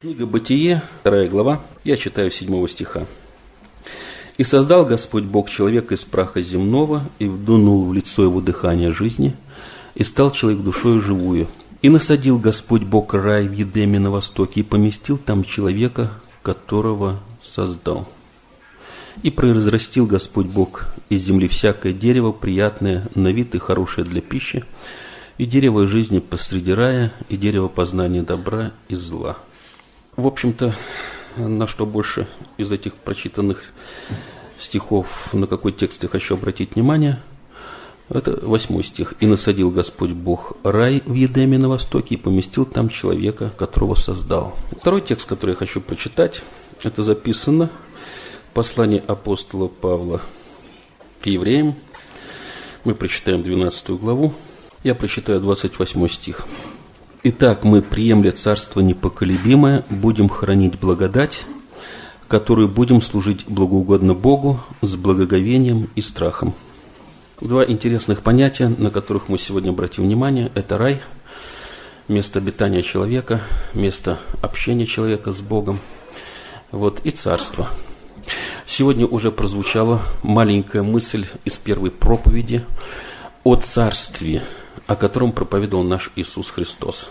Книга Бытие, 2 глава, я читаю 7 стиха. «И создал Господь Бог человека из праха земного, и вдунул в лицо его дыхание жизни, и стал человек душою живую. И насадил Господь Бог рай в Едеме на востоке, и поместил там человека, которого создал. И произрастил Господь Бог из земли всякое дерево, приятное на вид и хорошее для пищи, и дерево жизни посреди рая, и дерево познания добра и зла». В общем-то, на что больше из этих прочитанных стихов, на какой текст я хочу обратить внимание, это 8 стих. «И насадил Господь Бог рай в Едеме на востоке, и поместил там человека, которого создал». Второй текст, который я хочу прочитать, это записано в послании апостола Павла к евреям. Мы прочитаем 12 главу, я прочитаю 28 стих. «Итак, мы, приемля царство непоколебимое, будем хранить благодать, которую будем служить благоугодно Богу с благоговением и страхом». Два интересных понятия, на которых мы сегодня обратим внимание, это рай, место обитания человека, место общения человека с Богом, и царство. Сегодня уже прозвучала маленькая мысль из первой проповеди о царстве, о котором проповедовал наш Иисус Христос.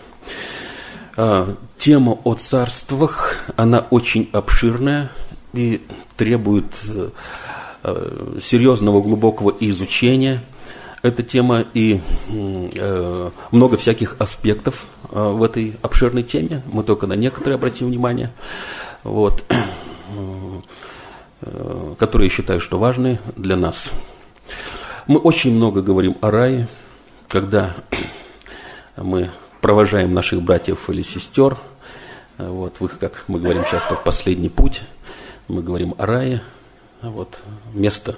Тема о царствах, она очень обширная и требует серьезного, глубокого изучения. Эта тема и много всяких аспектов в этой обширной теме. Мы только на некоторые обратим внимание, которые я считаю, что важны для нас. Мы очень много говорим о рае, когда мы провожаем наших братьев или сестер, в их, как мы говорим часто, в последний путь, мы говорим о рае, место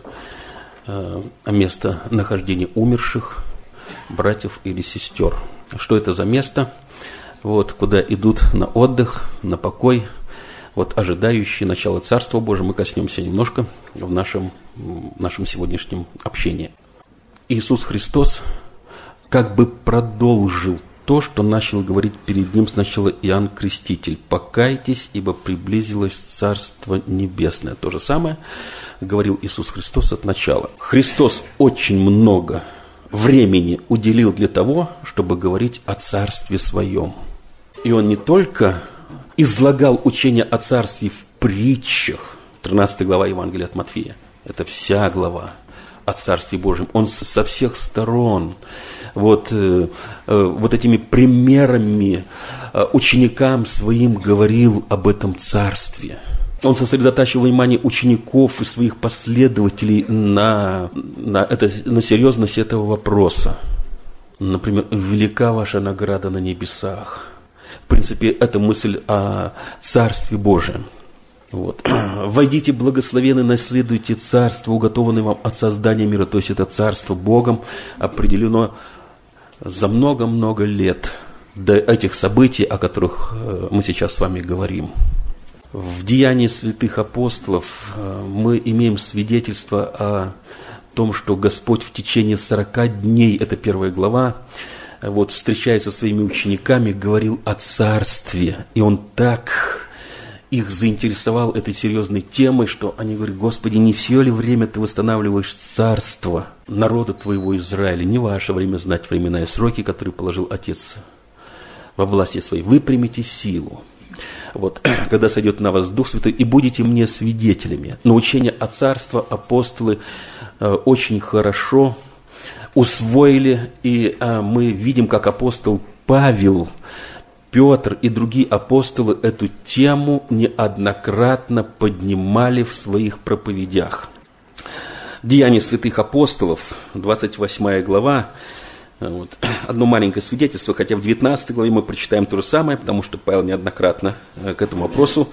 нахождения умерших братьев или сестер. Что это за место? Куда идут на отдых, на покой, ожидающие начала Царства Божьего. Мы коснемся немножко в нашем сегодняшнем общении. Иисус Христос как бы продолжил то, что начал говорить перед ним сначала Иоанн Креститель. «Покайтесь, ибо приблизилось Царство Небесное». То же самое говорил Иисус Христос от начала. Христос очень много времени уделил для того, чтобы говорить о Царстве Своем. И Он не только излагал учение о Царстве в притчах, 13 глава Евангелия от Матфея, это вся глава о Царстве Божьем. Он со всех сторон этими примерами ученикам своим говорил об этом Царстве. Он сосредотачивал внимание учеников и своих последователей на серьезность этого вопроса. Например, «Велика ваша награда на небесах». В принципе, это мысль о Царстве Божьем. «Войдите благословенны, наследуйте царство, уготованное вам от создания мира». То есть это царство Богом определено за много-много лет до этих событий, о которых мы сейчас с вами говорим. В Деянии святых апостолов мы имеем свидетельство о том, что Господь в течение 40 дней, это 1 глава, встречаясь со своими учениками, говорил о царстве. И Он так их заинтересовал этой серьезной темой, что они говорят: «Господи, не все ли время Ты восстанавливаешь царство народа Твоего Израиля? Не ваше время знать времена и сроки, которые положил Отец во власти Своей. Вы примите силу, когда сойдет на вас Дух Святой, и будете мне свидетелями». Но учение о царстве апостолы очень хорошо усвоили, и мы видим, как апостол Павел, Петр и другие апостолы эту тему неоднократно поднимали в своих проповедях. Деяния святых апостолов, 28 глава, одно маленькое свидетельство, хотя в 19 главе мы прочитаем то же самое, потому что Павел неоднократно к этому вопросу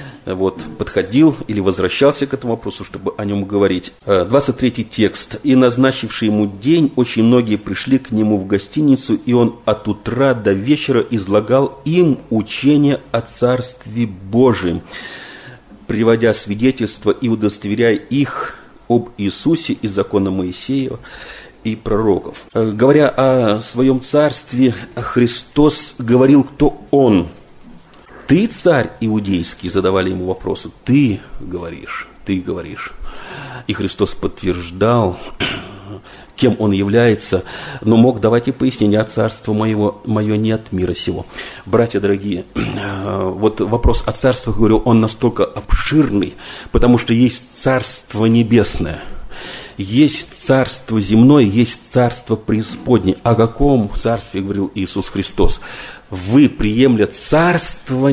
подходил или возвращался к этому вопросу, чтобы о нем говорить. 23 текст. «И назначивший ему день, очень многие пришли к нему в гостиницу, и он от утра до вечера излагал им учение о Царстве Божьем, приводя свидетельства и удостоверяя их об Иисусе из закона Моисеева и пророков». Говоря о своем царстве, Христос говорил, кто Он. ты царь иудейский, задавали ему вопросы, ты говоришь. И Христос подтверждал, кем он является, но мог давать и пояснение: «А царство мое не от мира сего». Братья дорогие, вот вопрос о царствах, говорю, он настолько обширный, потому что есть царство небесное, есть царство земное, есть царство преисподнее. О каком царстве говорил Иисус Христос? Мы, приемля царство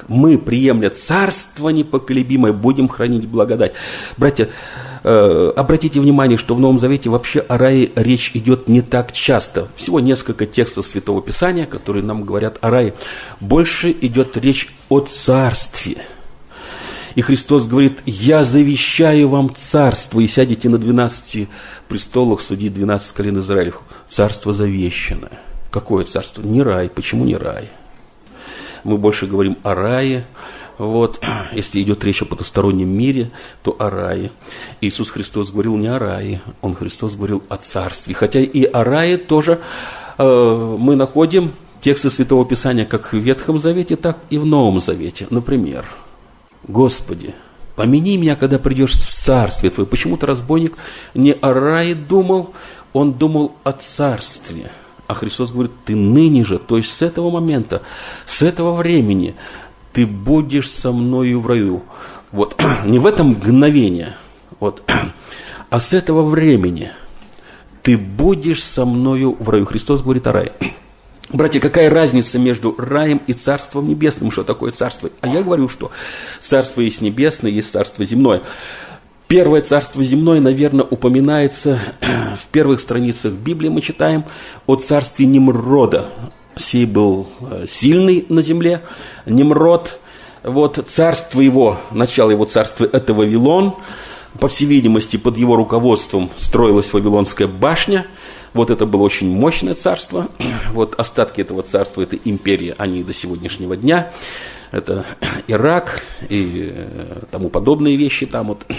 непоколебимое, будем хранить благодать. Братья, обратите внимание, что в Новом Завете вообще о рае речь идет не так часто. Всего несколько текстов Святого Писания, которые нам говорят о рае. Больше идет речь о царстве. И Христос говорит: «Я завещаю вам царство, и сядете на 12 престолах судить 12 колен Израилев». Царство завещанное. Какое царство? Не рай. Почему не рай? Мы больше говорим о рае. Вот. Если идет речь о потустороннем мире, то о рае. Иисус Христос говорил не о рае, Христос говорил о царстве. Хотя и о рае тоже мы находим тексты Святого Писания как в Ветхом Завете, так и в Новом Завете. Например: «Господи, помяни меня, когда придешь в царствие Твое». Почему-то разбойник не о рае думал, он думал о царстве. А Христос говорит: ты ныне же, то есть с этого момента, с этого времени, ты будешь со мною в раю. Вот, не в этом мгновении, вот, а с этого времени ты будешь со мною в раю. Христос говорит о рае. Братья, какая разница между раем и Царством Небесным? Что такое царство? А я говорю, что царство есть небесное, есть царство земное. Первое царство земное, наверное, упоминается в первых страницах Библии. Мы читаем о царстве Немрода. Сей был сильный на земле, Немрод. Вот царство его, начало его царства – это Вавилон. По всей видимости, под его руководством строилась Вавилонская башня. Вот это было очень мощное царство. Вот остатки этого царства, этой империи, они до сегодняшнего дня. Это Ирак и тому подобные вещи там вот,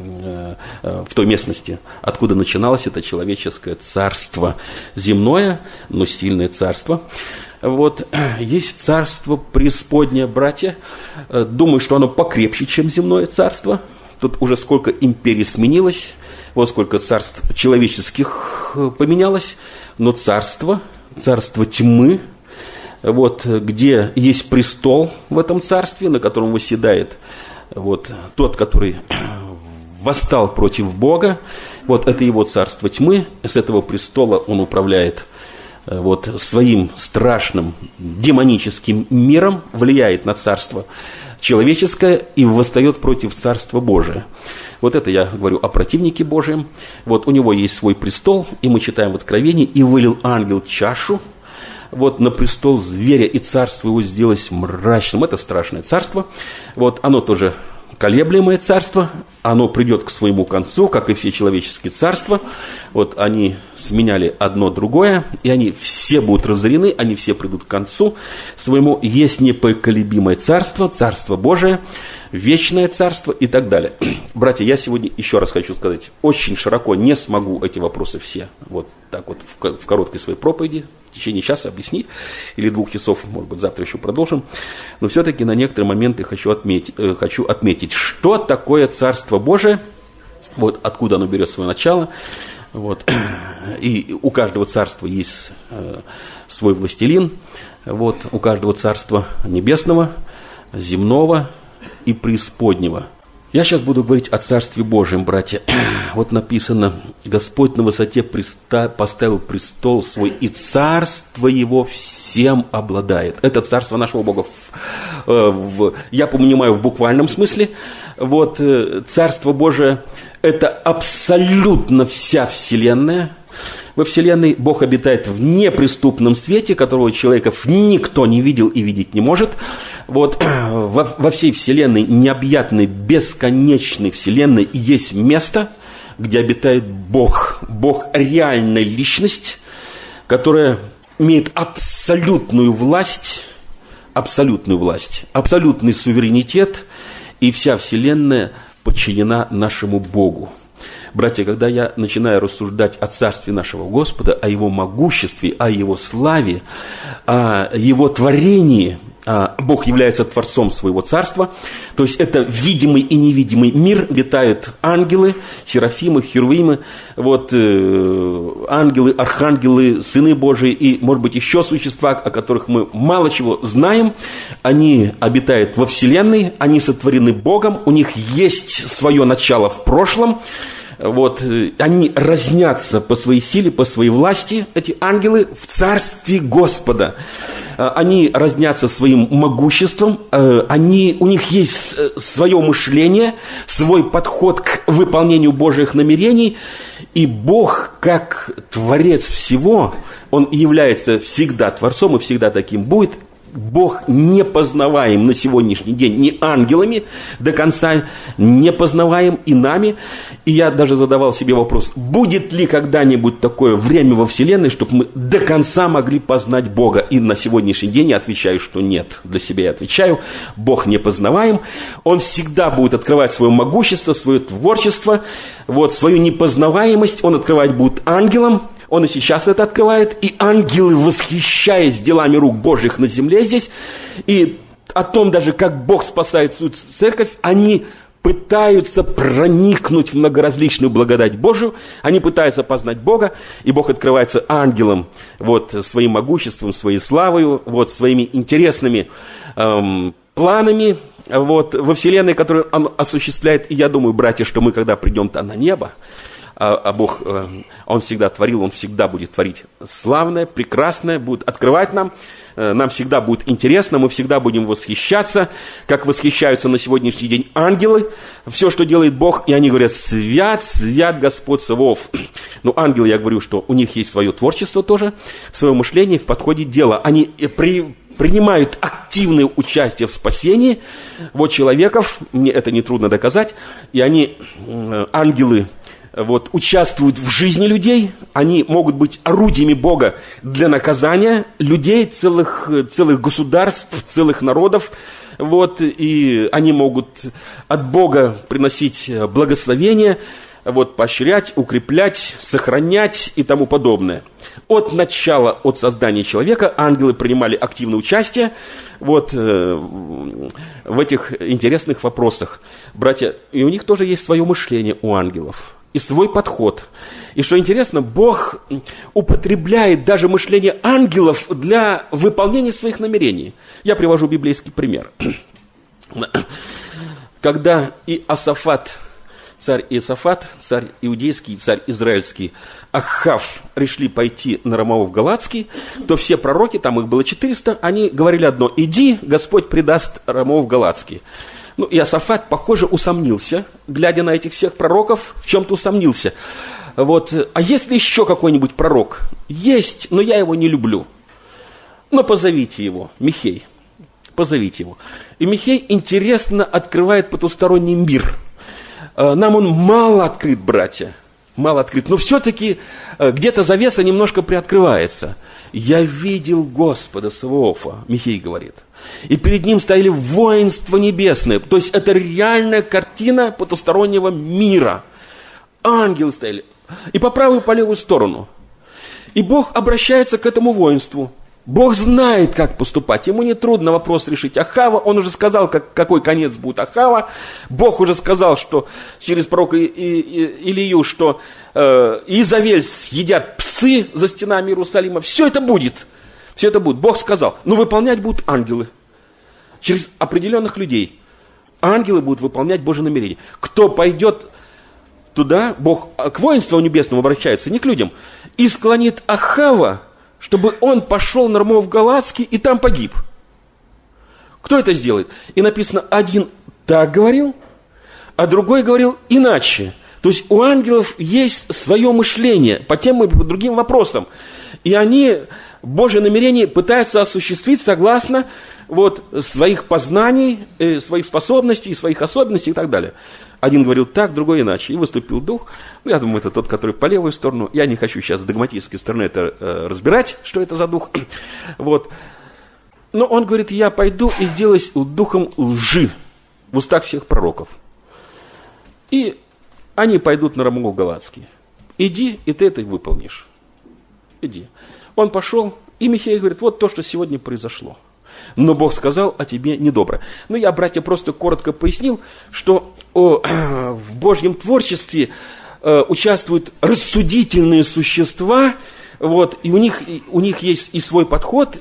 в той местности, откуда начиналось это человеческое царство. Земное, но сильное царство. Вот, есть царство преисподнее, братья. Думаю, что оно покрепче, чем земное царство. Тут уже сколько империй сменилось, вот сколько царств человеческих поменялось. Но царство тьмы, вот, где есть престол в этом царстве, на котором восседает вот, тот, который восстал против Бога, вот это его царство тьмы. С этого престола он управляет вот, своим страшным демоническим миром, влияет на царство человеческое и восстает против Царства Божия. Вот это я говорю о противнике Божьем. Вот у него есть свой престол, и мы читаем в Откровении: «И вылил ангел чашу вот на престол зверя, и царство его сделалось мрачным». Это страшное царство. Вот оно тоже колеблемое царство, оно придет к своему концу, как и все человеческие царства. Вот они сменяли одно другое, и они все будут разорены, они все придут к концу своему. Есть непоколебимое царство, Царство Божие, вечное царство и так далее. Братья, я сегодня еще раз хочу сказать, очень широко не смогу эти вопросы все вот так вот в короткой своей проповеди в течение часа объяснить, или 2 часов, может быть, завтра еще продолжим. Но все-таки на некоторые моменты хочу отметить, что такое Царство Божие, вот откуда оно берет свое начало. Вот. И у каждого царства есть свой властелин, вот, у каждого царства небесного, земного и преисподнего. Я сейчас буду говорить о Царстве Божьем, братья. Вот написано: «Господь на высоте поставил престол свой, и царство его всем обладает». Это царство нашего Бога. Я понимаю в буквальном смысле. Вот, Царство Божие – это абсолютно вся вселенная. Во вселенной Бог обитает в неприступном свете, которого человеков никто не видел и видеть не может. Вот, во всей вселенной, необъятной, бесконечной вселенной, есть место, где обитает Бог. Бог – реальная личность, которая имеет абсолютную власть, абсолютный суверенитет, и вся вселенная подчинена нашему Богу. Братья, когда я начинаю рассуждать о царстве нашего Господа, о Его могуществе, о Его славе, о Его творении, Бог является творцом своего царства. То есть это видимый и невидимый мир, витают ангелы, серафимы, херувимы, ангелы, архангелы, сыны Божии и, может быть, еще существа, о которых мы мало чего знаем. Они обитают во Вселенной, они сотворены Богом, у них есть свое начало в прошлом. Они разнятся по своей силе, по своей власти, эти ангелы, в царстве Господа. Они разнятся своим могуществом, у них есть свое мышление, свой подход к выполнению Божьих намерений. И Бог, как Творец всего, Он является всегда Творцом и всегда таким будет. Бог не познаваем на сегодняшний день ни ангелами до конца, не познаваем и нами. И я даже задавал себе вопрос, будет ли когда-нибудь такое время во Вселенной, чтобы мы до конца могли познать Бога. И на сегодняшний день я отвечаю, что нет. Для себя я отвечаю, Бог не познаваем. Он всегда будет открывать свое могущество, свое творчество, свою непознаваемость. Он открывать будет ангелам. Он и сейчас это открывает, и ангелы, восхищаясь делами рук Божьих на земле здесь, и о том даже, как Бог спасает свою церковь, они пытаются проникнуть в многоразличную благодать Божию, они пытаются познать Бога, и Бог открывается ангелам своим могуществом, своей славою, своими интересными планами во Вселенной, которую Он осуществляет. И я думаю, братья, что мы, когда придем-то на небо, а Бог, Он всегда творил, Он всегда будет творить славное, прекрасное, будет открывать нам всегда будет интересно, мы всегда будем восхищаться, как восхищаются на сегодняшний день ангелы, все, что делает Бог, и они говорят, свят, свят Господь Саваоф. Ангелы, я говорю, что у них есть свое творчество тоже, свое мышление в подходе дела. Они принимают активное участие в спасении человеков, мне это нетрудно доказать, и ангелы, участвуют в жизни людей, они могут быть орудиями Бога для наказания людей, целых государств, целых народов, и они могут от Бога приносить благословение, поощрять, укреплять, сохранять и тому подобное. От начала, от создания человека ангелы принимали активное участие в этих интересных вопросах. Братья, и у них тоже есть свое мышление у ангелов. И свой подход. И что интересно, Бог употребляет даже мышление ангелов для выполнения своих намерений. Я привожу библейский пример. Когда Иосафат, царь Иосафат, царь иудейский, царь израильский, Ахав решили пойти на Рамаов Галатский, то все пророки, там их было 400, они говорили одно: иди, Господь предаст Рамаов Галатский. Иосафат, похоже, усомнился, глядя на этих всех пророков, в чем-то усомнился. А есть ли еще какой-нибудь пророк? Есть, но я его не люблю. Позовите его, Михей, позовите его. И Михей интересно открывает потусторонний мир. Нам он мало открыт, братья, мало открыт, но все-таки где-то завеса немножко приоткрывается. Я видел Господа Саваофа, Михей говорит. И перед ним стояли воинства небесные. То есть это реальная картина потустороннего мира. Ангелы стояли. И по правую, и по левую сторону. И Бог обращается к этому воинству. Бог знает, как поступать. Ему не трудно вопрос решить Ахава. Он уже сказал, какой конец будет Ахава. Бог уже сказал, что через пророка Илию, что Иезавель съедят псы за стенами Иерусалима. Все это будет. Все это будет. Бог сказал. Но выполнять будут ангелы. Через определенных людей. Ангелы будут выполнять Божьи намерения. Кто пойдет туда, Бог к воинству небесному обращается, не к людям, и склонит Ахава, чтобы он пошел на Рамаов Галатский и там погиб. Кто это сделает? И написано, один так говорил, а другой говорил иначе. То есть у ангелов есть свое мышление по тем и по другим вопросам. И они Божье намерение пытаются осуществить согласно своих познаний, своих способностей, своих особенностей и так далее. Один говорил так, другой иначе. И выступил дух. Я думаю, это тот, который по левую сторону. Я не хочу сейчас с догматической стороны это разбирать, что это за дух. Но он говорит, я пойду и сделаюсь духом лжи в устах всех пророков. И они пойдут на Рамаов Галатский. Иди, и ты это выполнишь. Иди. Он пошел, и Михей говорит, вот то, что сегодня произошло. но Бог сказал о тебе недобро. Ну, я, братья, просто коротко пояснил, что в Божьем творчестве участвуют рассудительные существа, вот, и у них есть и свой подход,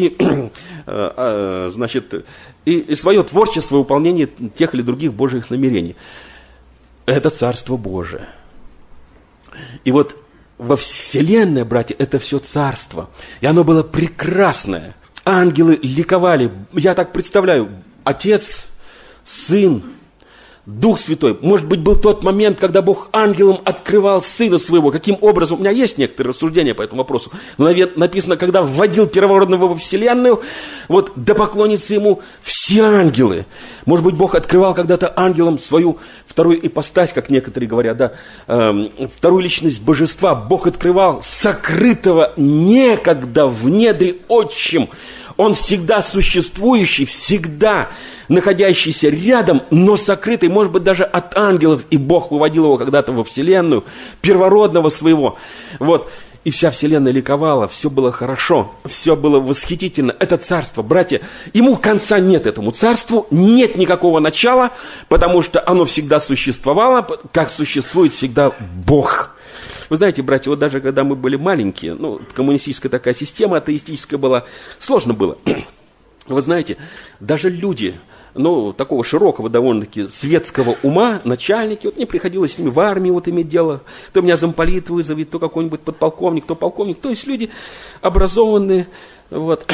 значит, и свое творчество, выполнение тех или других Божьих намерений. Это Царство Божие. И вот во Вселенной, братья, это все царство. И оно было прекрасное. Ангелы ликовали. Я так представляю, Отец, Сын, Дух Святой. Может быть, был тот момент, когда Бог ангелам открывал Сына Своего. Каким образом? У меня есть некоторые рассуждения по этому вопросу. Но написано, когда вводил первородного во Вселенную, вот, да поклонятся Ему все ангелы. Может быть, Бог открывал когда-то ангелам свою вторую ипостась, как некоторые говорят, да, вторую личность Божества. Бог открывал сокрытого некогда в недре Отчим. Он всегда существующий, всегда находящийся рядом, но сокрытый, может быть, даже от ангелов. И Бог выводил его когда-то во Вселенную, первородного своего. Вот. И вся Вселенная ликовала, все было хорошо, все было восхитительно. Это царство, братья, ему конца нет этому царству, нет никакого начала, потому что оно всегда существовало, как существует всегда Бог. Вы знаете, братья, вот даже когда мы были маленькие, ну, коммунистическая такая система, атеистическая была, сложно было. Вы знаете, даже люди, ну, такого широкого довольно-таки светского ума, начальники, вот мне приходилось с ними в армии вот иметь дело, то меня замполит вызовет, то какой-нибудь подполковник, то полковник, то есть люди образованные, вот,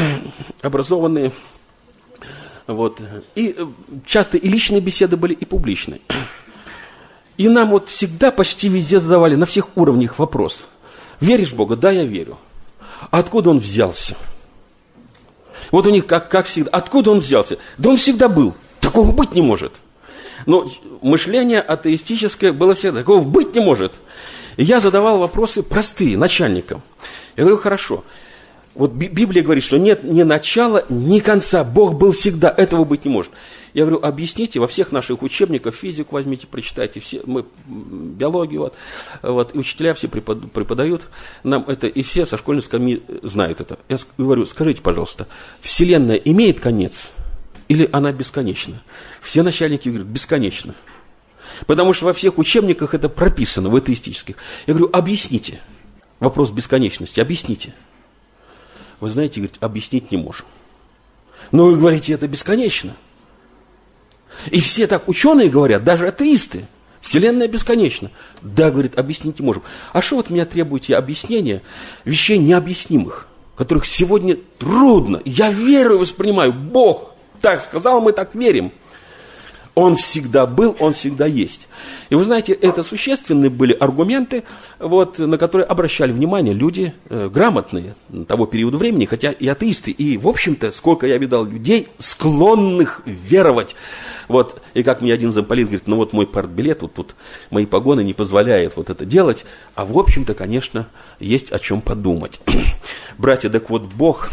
вот, и часто и личные беседы были, и публичные. И нам вот всегда почти везде задавали на всех уровнях вопрос. Веришь в Бога? Да, я верю. А откуда Он взялся? Вот у них как всегда. Откуда Он взялся? Да Он всегда был. Такого быть не может. Но мышление атеистическое было всегда. Такого быть не может. И я задавал вопросы простые начальникам. Я говорю, хорошо. Вот Библия говорит, что нет ни начала, ни конца. Бог был всегда. Этого быть не может. Я говорю, объясните, во всех наших учебниках, физику возьмите, прочитайте, все, мы, биологию, вот, и учителя все преподают нам это, и все со школьной скамьи знают это. Я говорю, скажите, пожалуйста, Вселенная имеет конец или она бесконечна? Все начальники говорят, бесконечно. Потому что во всех учебниках это прописано, в атеистических. Я говорю, объясните вопрос бесконечности, объясните. Вы знаете, говорит, объяснить не можем. Но вы говорите, это бесконечно. И все так ученые говорят, даже атеисты, Вселенная бесконечна. Да, говорит, объяснить не можем. А что вот меня требуете объяснения вещей необъяснимых, которых сегодня трудно. Я верю и воспринимаю. Бог так сказал, мы так верим. Он всегда был, Он всегда есть. И вы знаете, это существенные были аргументы, вот, на которые обращали внимание люди грамотные того периода времени, хотя и атеисты. И, в общем-то, сколько я видал людей, склонных веровать. Вот, и как мне один замполит говорит, ну вот мой партбилет, вот тут мои погоны не позволяют вот это делать. А в общем-то, конечно, есть о чем подумать. Братья, так вот Бог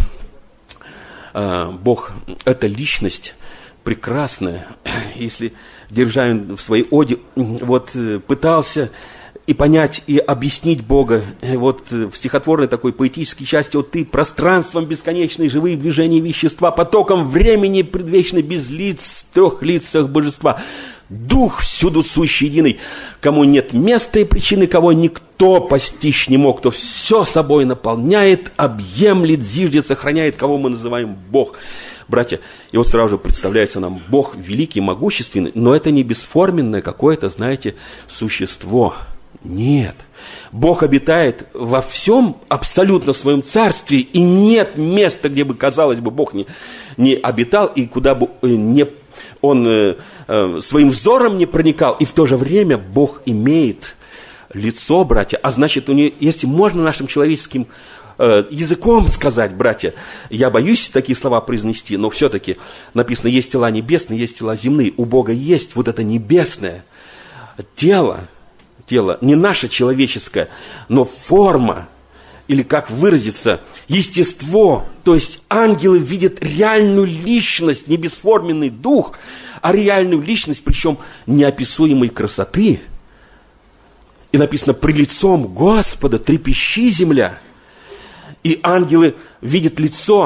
это личность, прекрасная, если Державин в своей оде вот, пытался и понять, и объяснить Бога, вот в стихотворной такой поэтической части, вот ты пространством бесконечной, живые движения вещества, потоком времени предвечный, без лиц, в трех лицах божества, Дух всюду сущий единый, кому нет места и причины, кого никто постичь не мог, кто все собой наполняет, объемлет, зиждет, сохраняет, кого мы называем Бог. Братья, и вот сразу же представляется нам Бог великий, могущественный, но это не бесформенное какое-то, знаете, существо. Нет. Бог обитает во всем абсолютно своем царстве, и нет места, где бы, казалось бы, Бог не обитал, и куда бы Он своим взором не проникал, и в то же время Бог имеет лицо, братья, а значит, если можно нашим человеческим языком сказать, братья, я боюсь такие слова произнести, но все-таки написано, есть тела небесные, есть тела земные. У Бога есть вот это небесное тело, не наше человеческое, но форма, или как выразиться, естество. То есть ангелы видят реальную личность, не бесформенный дух, а реальную личность, причем неописуемой красоты. И написано, пред лицом Господа трепещи земля. И ангелы видят лицо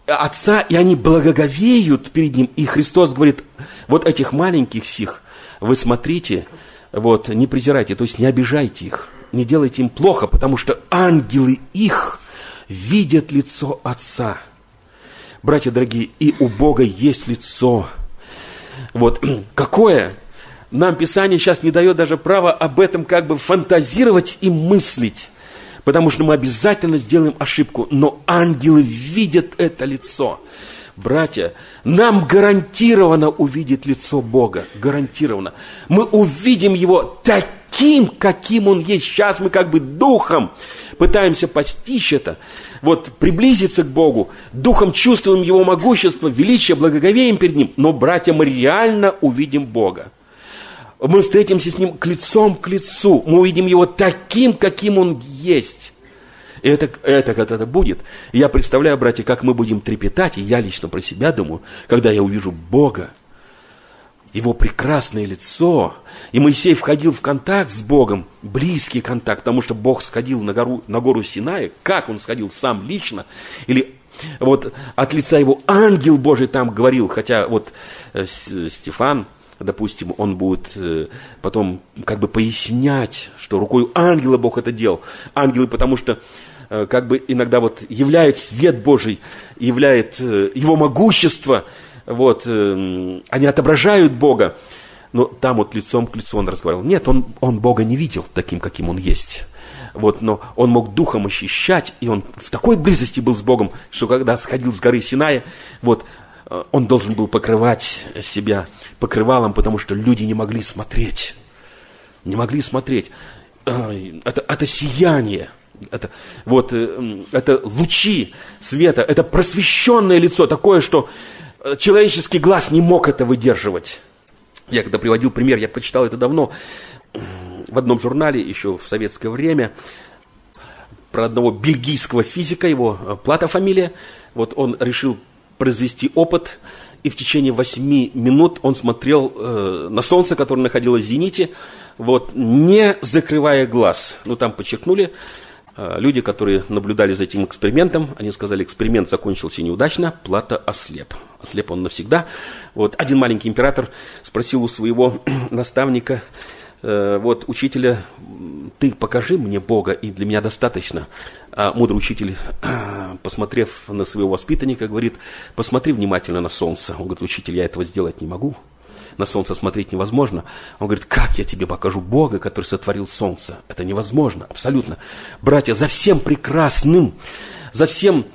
Отца, и они благоговеют перед Ним. И Христос говорит, вот этих маленьких сих вы смотрите, вот, не презирайте, то есть не обижайте их, не делайте им плохо, потому что ангелы их видят лицо Отца. Братья дорогие, и у Бога есть лицо. Вот, какое? Нам Писание сейчас не дает даже права об этом как бы фантазировать и мыслить. Потому что мы обязательно сделаем ошибку. Но ангелы видят это лицо. Братья, нам гарантированно увидеть лицо Бога. Гарантированно. Мы увидим Его таким, каким Он есть. Сейчас мы как бы духом пытаемся постичь это. Вот приблизиться к Богу. Духом чувствуем Его могущество, величие, благоговеем перед Ним. Но, братья, мы реально увидим Бога. Мы встретимся с Ним лицом к лицу. Мы увидим Его таким, каким Он есть. И это когда-то будет. И я представляю, братья, как мы будем трепетать, и я лично про себя думаю, когда я увижу Бога, Его прекрасное лицо. И Моисей входил в контакт с Богом, близкий контакт, потому что Бог сходил на гору Синай. Как Он сходил сам лично? Или вот от лица Его ангел Божий там говорил, хотя вот Стефан, допустим, он будет потом как бы пояснять, что рукой ангела Бог это делал. Ангелы, потому что как бы иногда вот являет свет Божий, являет Его могущество, вот, они отображают Бога. Но там вот лицом к лицу он разговаривал. Нет, он Бога не видел таким, каким Он есть. Вот, но он мог духом ощущать, и он в такой близости был с Богом, что когда сходил с горы Синая, вот, он должен был покрывать себя покрывалом, потому что люди не могли смотреть. Не могли смотреть. Это сияние. Это лучи света. Это просвещенное лицо. Такое, что человеческий глаз не мог это выдерживать. Я когда приводил пример, я прочитал это давно. В одном журнале, еще в советское время, про одного бельгийского физика, его Плата фамилия. Вот он решил произвести опыт, и в течение 8 минут он смотрел на солнце, которое находилось в зените, вот, не закрывая глаз. Ну, там подчеркнули люди, которые наблюдали за этим экспериментом, они сказали, эксперимент закончился неудачно, Плата ослеп. Ослеп он навсегда. Вот, один маленький император спросил у своего наставника, вот, учителя, ты покажи мне Бога, и для меня достаточно. А мудрый учитель, посмотрев на своего воспитанника, говорит, посмотри внимательно на солнце. Он говорит, учитель, я этого сделать не могу. На солнце смотреть невозможно. Он говорит, как я тебе покажу Бога, который сотворил солнце? Это невозможно, абсолютно. Братья, за всем прекрасным, за всем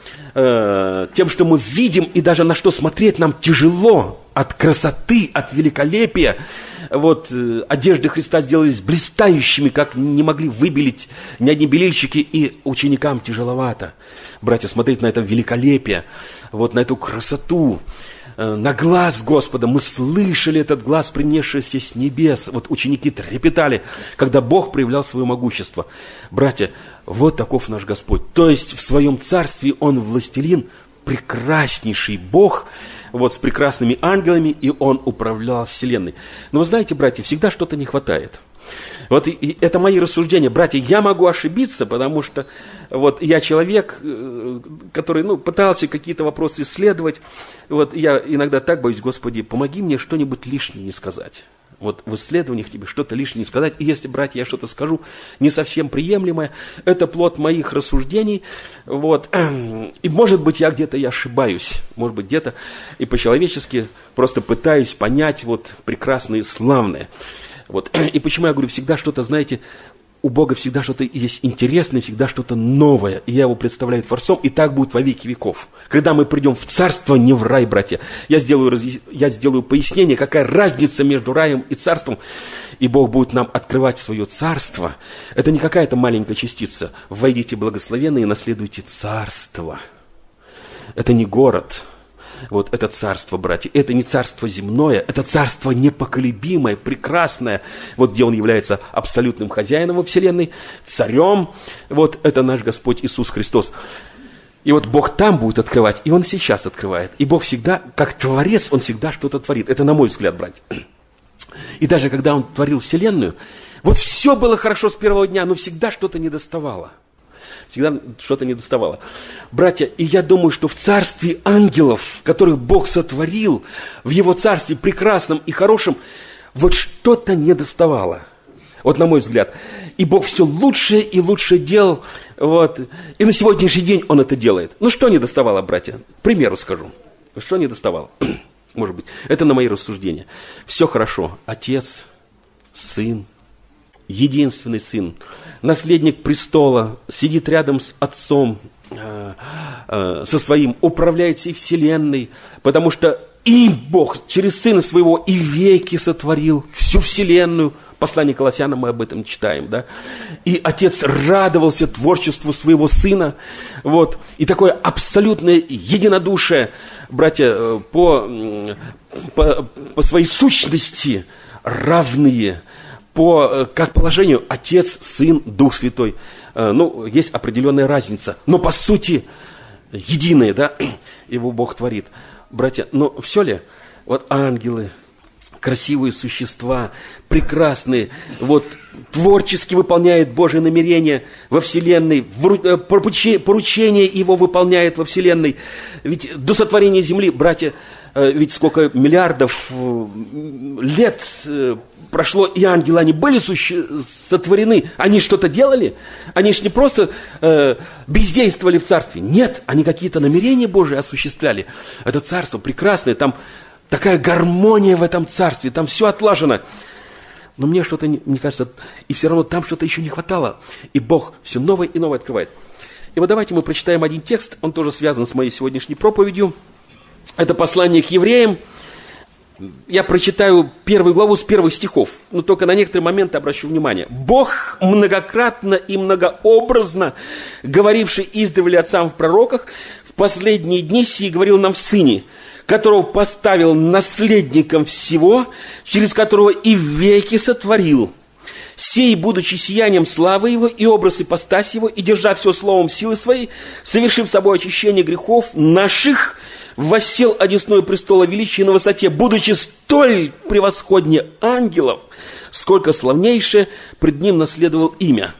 тем, что мы видим, и даже на что смотреть нам тяжело, от красоты, от великолепия. Вот, одежды Христа сделались блистающими, как не могли выбелить ни одни белильщики, и ученикам тяжеловато. Братья, смотреть на это великолепие, вот на эту красоту, на глаз Господа. Мы слышали этот глаз, принесшийся с небес. Вот ученики трепетали, когда Бог проявлял свое могущество. Братья, вот таков наш Господь. То есть в своем царстве Он властелин, прекраснейший Бог, вот с прекрасными ангелами, и Он управлял вселенной. Но вы знаете, братья, всегда что-то не хватает. Вот и это мои рассуждения. Братья, я могу ошибиться, потому что вот я человек, который пытался какие-то вопросы исследовать. Вот я иногда так боюсь, Господи, помоги мне что-нибудь лишнее не сказать. Вот в исследованиях тебе что-то лишнее не сказать. И если, братья, я что-то скажу не совсем приемлемое, это плод моих рассуждений. Вот. И может быть, я где-то и ошибаюсь. Может быть, где-то и по-человечески просто пытаюсь понять вот прекрасное и славное. Вот. И почему я говорю, всегда что-то, знаете, у Бога всегда что-то есть интересное, всегда что-то новое. И я Его представляю Творцом, и так будет во веки веков. Когда мы придем в царство, не в рай, братья. Я сделаю пояснение, какая разница между раем и царством. И Бог будет нам открывать свое царство. Это не какая-то маленькая частица. Войдите благословенные и наследуйте царство. Это не город. Вот это царство, братья, это не царство земное, это царство непоколебимое, прекрасное, вот где Он является абсолютным хозяином во вселенной, царем, вот это наш Господь Иисус Христос. И вот Бог там будет открывать, и Он сейчас открывает. И Бог всегда, как Творец, Он всегда что-то творит. Это на мой взгляд, братья. И даже когда Он творил вселенную, вот все было хорошо с первого дня, но всегда что-то недоставало. всегда что-то недоставало. Братья, и я думаю, что в царстве ангелов, которых Бог сотворил, в Его царстве прекрасном и хорошем, вот что-то недоставало. Вот на мой взгляд. И Бог все лучше и лучше делал. Вот. И на сегодняшний день Он это делает. Ну, что недоставало, братья? К примеру скажу. Что недоставало? Может быть. Это на мои рассуждения. Все хорошо. Отец, сын, единственный сын, наследник престола, сидит рядом с отцом, со своим, управляет всей вселенной, потому что и Бог через Сына Своего и веки сотворил всю вселенную. Послание Колоссянам мы об этом читаем, да? И Отец радовался творчеству Своего Сына, вот. И такое абсолютное единодушие, братья, по своей сущности равные, как положению Отец, Сын, Дух Святой. Ну, есть определенная разница, но по сути единое, да, Его Бог творит. Братья, но все ли? Вот ангелы, красивые существа, прекрасные, вот творчески выполняет Божие намерение во вселенной, поручение Его выполняет во вселенной. Ведь до сотворения земли, братья, ведь сколько миллиардов лет прошло, и ангелы, они были сотворены, они что-то делали, они же не просто бездействовали в царстве, нет, они какие-то намерения Божии осуществляли. Это царство прекрасное, там такая гармония в этом царстве, там все отлажено. Но мне что-то, мне кажется, и все равно там что-то еще не хватало, и Бог все новое и новое открывает. И вот давайте мы прочитаем один текст, он тоже связан с моей сегодняшней проповедью. Это послание к евреям. Я прочитаю 1 главу с 1 стихов, но только на некоторые моменты обращу внимание. «Бог, многократно и многообразно говоривший издревле отцам в пророках, в последние дни сии говорил нам в Сыне, которого поставил наследником всего, через которого и веки сотворил. Сей, будучи сиянием славы Его, и образ ипостаси Его, и держа все словом силы Своей, совершив собой очищение грехов наших, воссел одесную престола величия на высоте, будучи столь превосходнее ангелов, сколько славнейшее пред Ним наследовал имя».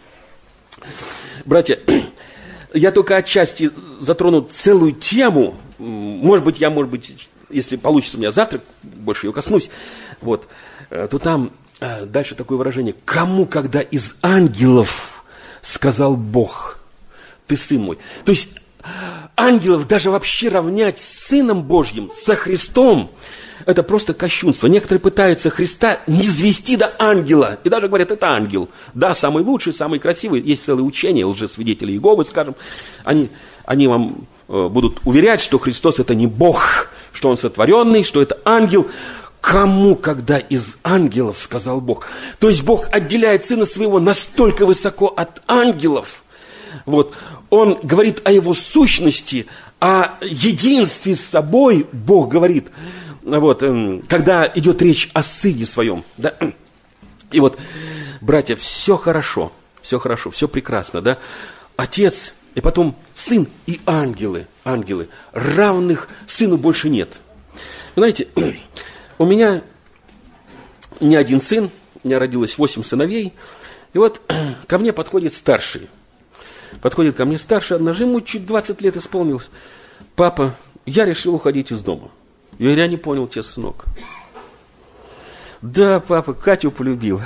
Братья, я только отчасти затрону целую тему. Может быть, если получится у меня завтра, больше ее коснусь. Вот, то там дальше такое выражение: «Кому, когда из ангелов сказал Бог, ты сын мой». То есть ангелов даже вообще равнять с Сыном Божьим, со Христом, это просто кощунство. Некоторые пытаются Христа низвести до ангела. И даже говорят, это ангел. Да, самый лучший, самый красивый. Есть целые учения, лжесвидетели Иеговы, скажем. Они вам будут уверять, что Христос это не Бог, что Он сотворенный, что это ангел. Кому, когда из ангелов сказал Бог? То есть Бог отделяет Сына Своего настолько высоко от ангелов. Вот. Он говорит о Его сущности, о единстве с собой. Бог говорит, вот, когда идет речь о Сыне Своем. Да? И вот, братья, все хорошо, все прекрасно. Да? Отец, и потом Сын и ангелы. Равных Сыну больше нет. Знаете, у меня не один сын, у меня родилось 8 сыновей. И вот ко мне подходит старший. Однажды, ему чуть 20 лет исполнилось. «Папа, я решил уходить из дома». Я говорю: «Я не понял тебя, сынок». «Да, папа, Катю полюбил.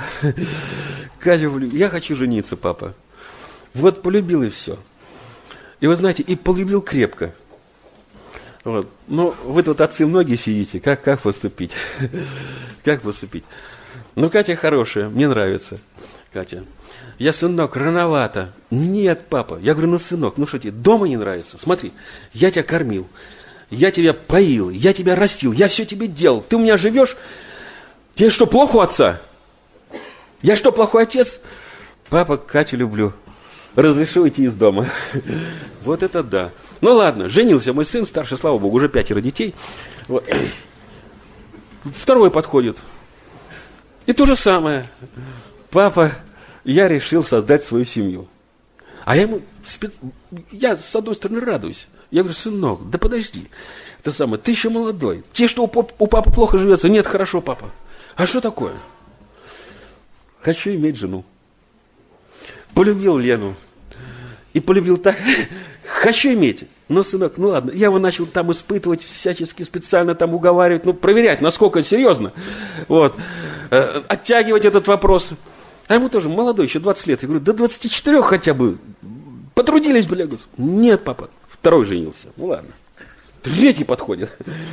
Я хочу жениться, папа». Вот полюбил и все. И вы знаете, и полюбил крепко. Вот. Ну, вы тут отцы многие сидите, как поступить? Как поступить? Ну, Катя хорошая, мне нравится Катя. Я: сынок, рановато. Нет, папа. Я говорю: ну, сынок, ну что тебе, дома не нравится? Смотри, я тебя кормил, я тебя поил, я тебя растил, я все тебе делал. Ты у меня живешь? Я что, плохо у отца? Я что, плохой отец? Папа, Катю люблю. Разрешу уйти из дома. Вот это да. Ну ладно, женился мой сын, старший, слава Богу, уже 5 детей. Вот. Второй подходит. И то же самое. Папа, я решил создать свою семью. А я с одной стороны радуюсь. Я говорю: сынок, да подожди. Ты еще молодой. Тебе что, у папы плохо живется? Нет, хорошо, папа. А что такое? Хочу иметь жену. Полюбил Лену. И полюбил так, хочу иметь. Ну, сынок, ну ладно. Я его начал там испытывать, всячески специально там уговаривать, ну, проверять, насколько серьезно. Вот. Оттягивать этот вопрос. А ему тоже молодой, еще 20 лет. Я говорю, до 24 хотя бы. Потрудились, бля. Нет, папа. Второй женился. Ну, ладно. Третий подходит.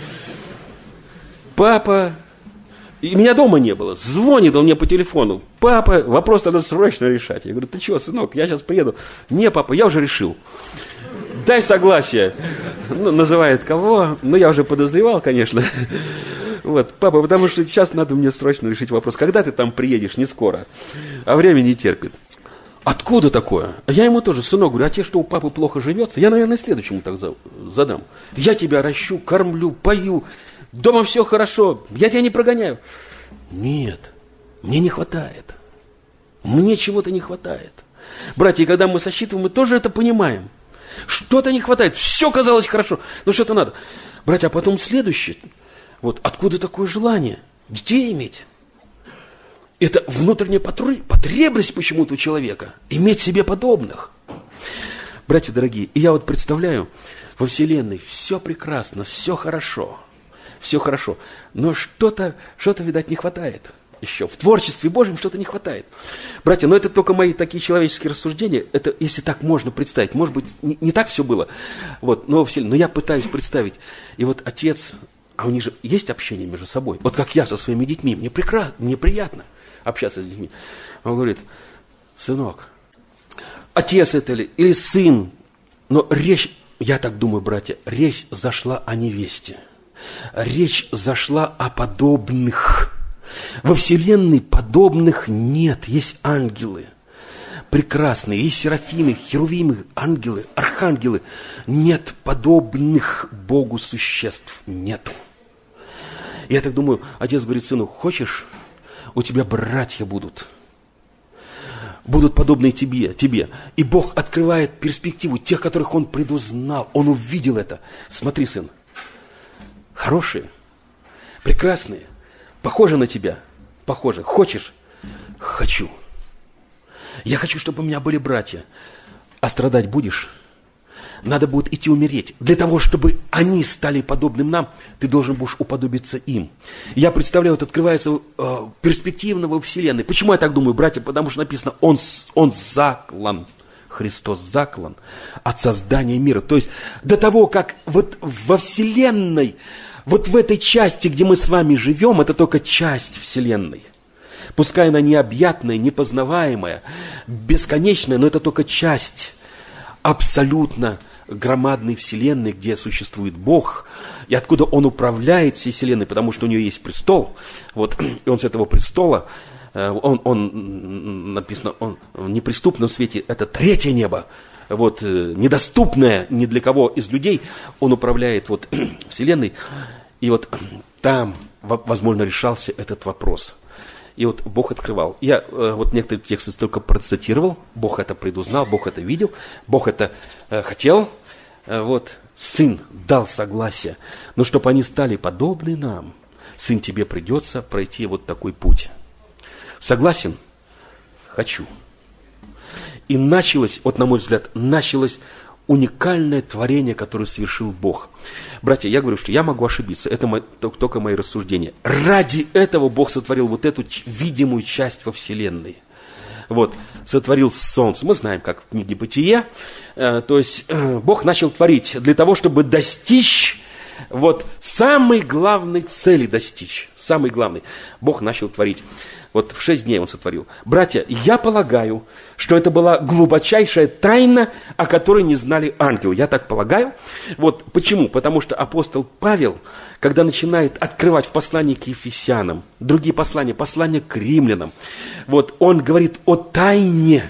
Папа. И меня дома не было. Звонит он мне по телефону. Папа, вопрос надо срочно решать. Я говорю, ты чего, сынок, я сейчас приеду. Не, папа, я уже решил. Дай согласие. Ну, называет кого. Ну, я уже подозревал, конечно. Вот, папа, потому что сейчас надо мне срочно решить вопрос. Когда ты там приедешь? Не скоро. А время не терпит. Откуда такое? Я ему тоже, сынок, говорю, а тебе что, у папы плохо живется? Я, наверное, следующему так задам. Я тебя ращу, кормлю, пою. Дома все хорошо, я тебя не прогоняю. Нет, мне не хватает. Мне чего-то не хватает. Братья, когда мы сосчитываем, мы тоже это понимаем. Что-то не хватает, все казалось хорошо, но что-то надо. Братья, а потом следующее. Вот откуда такое желание? Детей иметь? Это внутренняя потребность почему-то у человека. Иметь себе подобных. Братья дорогие, и я вот представляю, во Вселенной все прекрасно, все хорошо. Все хорошо, но что-то, видать, не хватает еще. В творчестве Божьем что-то не хватает. Братья, но это только мои такие человеческие рассуждения. Это, если так можно представить, может быть, не так все было. Вот, но я пытаюсь представить. И вот отец, а у них же есть общение между собой. Вот как я со своими детьми, мне приятно общаться с детьми. Он говорит, сынок, отец это или сын, но речь, я так думаю, братья, речь зашла о невесте. Речь зашла о подобных. Во Вселенной подобных нет. Есть ангелы прекрасные, есть серафимы, херувимы, ангелы, архангелы. Нет подобных Богу существ. Нету. Я так думаю, отец говорит сыну, хочешь, у тебя братья будут подобные тебе. И Бог открывает перспективу тех, которых Он предузнал. Он увидел это. Смотри, сын. Хорошие, прекрасные, похожи на тебя, похожи. Хочешь? Хочу. Я хочу, чтобы у меня были братья. А страдать будешь? Надо будет идти умереть. Для того, чтобы они стали подобным нам, ты должен будешь уподобиться им. Я представляю, вот открывается перспектива во Вселенной. Почему я так думаю, братья? Потому что написано, он заклан. Христос заклан от создания мира. То есть до того, как вот во Вселенной, вот в этой части, где мы с вами живем, это только часть Вселенной. Пускай она необъятная, непознаваемая, бесконечная, но это только часть абсолютно громадной Вселенной, где существует Бог, и откуда Он управляет всей Вселенной, потому что у Него есть престол. Вот, и Он с этого престола, он написано, он в неприступном свете, это третье небо, вот, недоступное ни для кого из людей, он управляет вот Вселенной, и вот там, возможно, решался этот вопрос. И вот Бог открывал. Я вот некоторые тексты только процитировал, Бог это предузнал, Бог это видел, Бог это хотел, вот, Сын дал согласие, но чтобы они стали подобны нам, Сын, тебе придется пройти вот такой путь. Согласен? Хочу. И началось, вот на мой взгляд, уникальное творение, которое совершил Бог. Братья, я говорю, что я могу ошибиться, это только мои рассуждения. Ради этого Бог сотворил вот эту видимую часть во Вселенной. Вот, сотворил солнце. Мы знаем, как в книге «Бытие». То есть Бог начал творить для того, чтобы достичь вот самой главной цели достичь. Самой главной. Бог начал творить. Вот в 6 дней Он сотворил. Братья, я полагаю, что это была глубочайшая тайна, о которой не знали ангелы. Я так полагаю. Вот почему? Потому что апостол Павел, когда начинает открывать в послании к Ефесянам, другие послания, послания к римлянам, вот он говорит о тайне,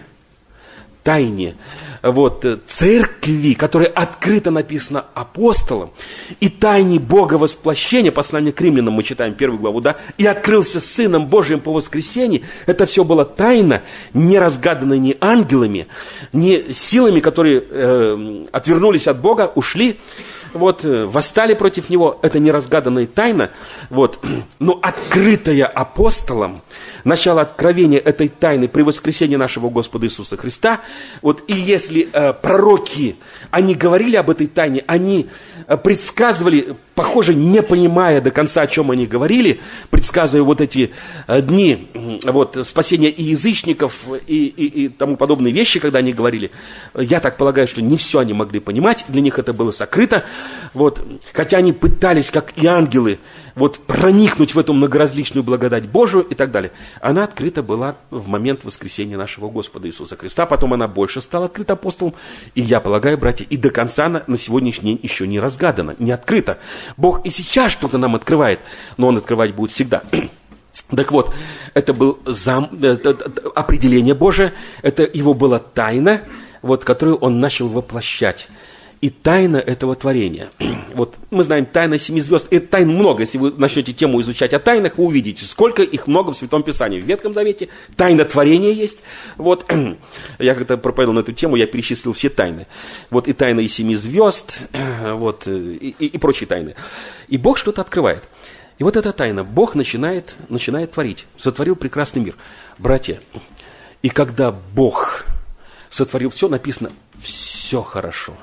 вот, церкви, которая открыто написана апостолом, и тайне Бога восплощения, послание к римлянам, мы читаем 1 главу, да, и открылся Сыном Божиим по воскресении, это все было тайна, не разгаданная ни ангелами, ни силами, которые отвернулись от Бога, ушли, вот, восстали против Него, это неразгаданная тайна, вот, но открытая апостолом, начало откровения этой тайны при воскресении нашего Господа Иисуса Христа. Вот, и если пророки, они говорили об этой тайне, они предсказывали, похоже, не понимая до конца, о чем они говорили, предсказывая вот эти дни вот, спасения и язычников, и тому подобные вещи, когда они говорили. Я так полагаю, что не все они могли понимать, для них это было сокрыто. Вот, хотя они пытались, как и ангелы, вот, проникнуть в эту многоразличную благодать Божию и так далее. Она открыта была в момент воскресения нашего Господа Иисуса Христа. Потом она больше стала открыта апостолом. И я полагаю, братья, и до конца она на сегодняшний день еще не разгадана, не открыта. Бог и сейчас что-то нам открывает, но Он открывать будет всегда. Так вот, это было определение Божие, это Его была тайна, вот, которую Он начал воплощать. И тайна этого творения. Вот мы знаем тайна 7 звезд. И тайн много. Если вы начнете тему изучать о тайнах, вы увидите, сколько их много в Святом Писании. В Ветхом Завете тайна творения есть. Вот. Я когда проповедовал на эту тему, я перечислил все тайны. Вот и тайна 7 звезд, вот, и прочие тайны. И Бог что-то открывает. И вот эта тайна. Бог начинает творить. Сотворил прекрасный мир. Братья, и когда Бог сотворил все, написано, все хорошо.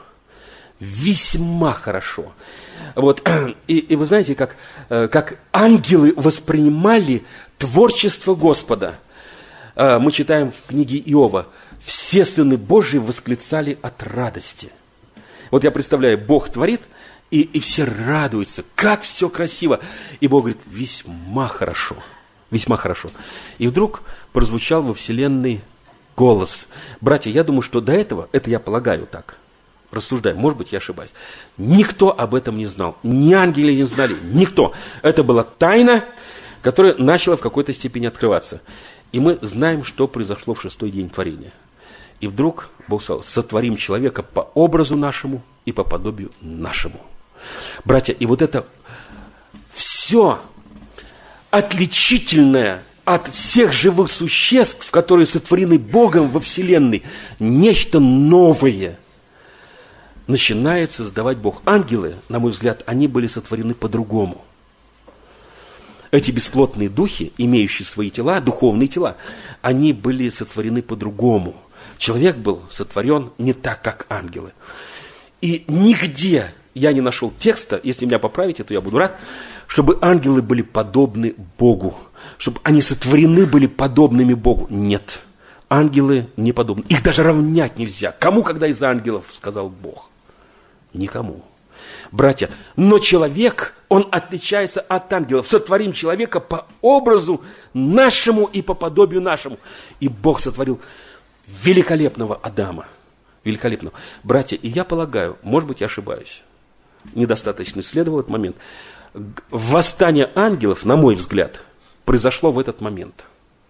Весьма хорошо. Вот. И вы знаете, как ангелы воспринимали творчество Господа. Мы читаем в книге Иова. Все сыны Божьи восклицали от радости. Вот я представляю, Бог творит, и все радуются. Как все красиво. И Бог говорит, весьма хорошо. Весьма хорошо. И вдруг прозвучал во вселенной голос. Братья, я думаю, что до этого, это я полагаю так, рассуждаем, может быть, я ошибаюсь. Никто об этом не знал. Ни ангелы не знали. Никто. Это была тайна, которая начала в какой-то степени открываться. И мы знаем, что произошло в 6-й день творения. И вдруг Бог сказал, сотворим человека по образу нашему и по подобию нашему. Братья, и вот это все отличительное от всех живых существ, которые сотворены Богом во Вселенной, нечто новое начинает создавать Бог. Ангелы, на мой взгляд, они были сотворены по-другому. Эти бесплотные духи, имеющие свои тела, духовные тела, они были сотворены по-другому. Человек был сотворен не так, как ангелы. И нигде я не нашел текста, если меня поправите, то я буду рад, чтобы ангелы были подобны Богу, чтобы они сотворены были подобными Богу. Нет, ангелы не подобны. Их даже равнять нельзя. Кому, когда из ангелов, сказал Бог? Никому. Братья, но человек, он отличается от ангелов. Сотворим человека по образу нашему и по подобию нашему. И Бог сотворил великолепного Адама. Великолепного. Братья, и я полагаю, может быть, я ошибаюсь, недостаточно исследовал этот момент. Восстание ангелов, на мой взгляд, произошло в этот момент.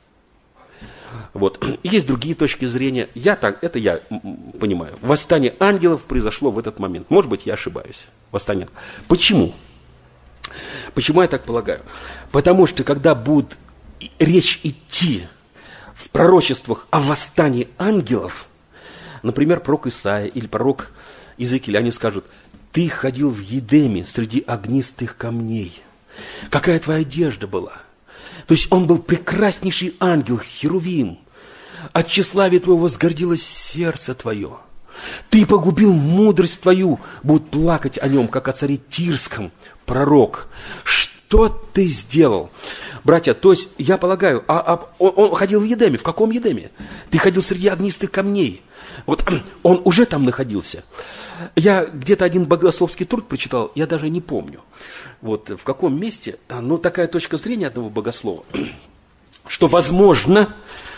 Вот. Есть другие точки зрения. Это я понимаю. Восстание ангелов произошло в этот момент. Может быть, я ошибаюсь. Восстание. Почему? Почему я так полагаю? Потому что, когда будет речь идти в пророчествах о восстании ангелов, например, пророк Исаия или пророк Иезекииль, они скажут, ты ходил в Едеме среди огнистых камней. Какая твоя одежда была? То есть он был прекраснейший ангел, херувим. От тщеславия твоего возгордилось сердце твое. Ты погубил мудрость твою, будут плакать о нем, как о царе Тирском. Пророк, что ты сделал? Братья, то есть, я полагаю, он ходил в Едеме. В каком Едеме? Ты ходил среди огнистых камней. Вот он уже там находился. Я где-то один богословский труд прочитал, я даже не помню. Вот в каком месте, ну, такая точка зрения одного богослова, что возможно,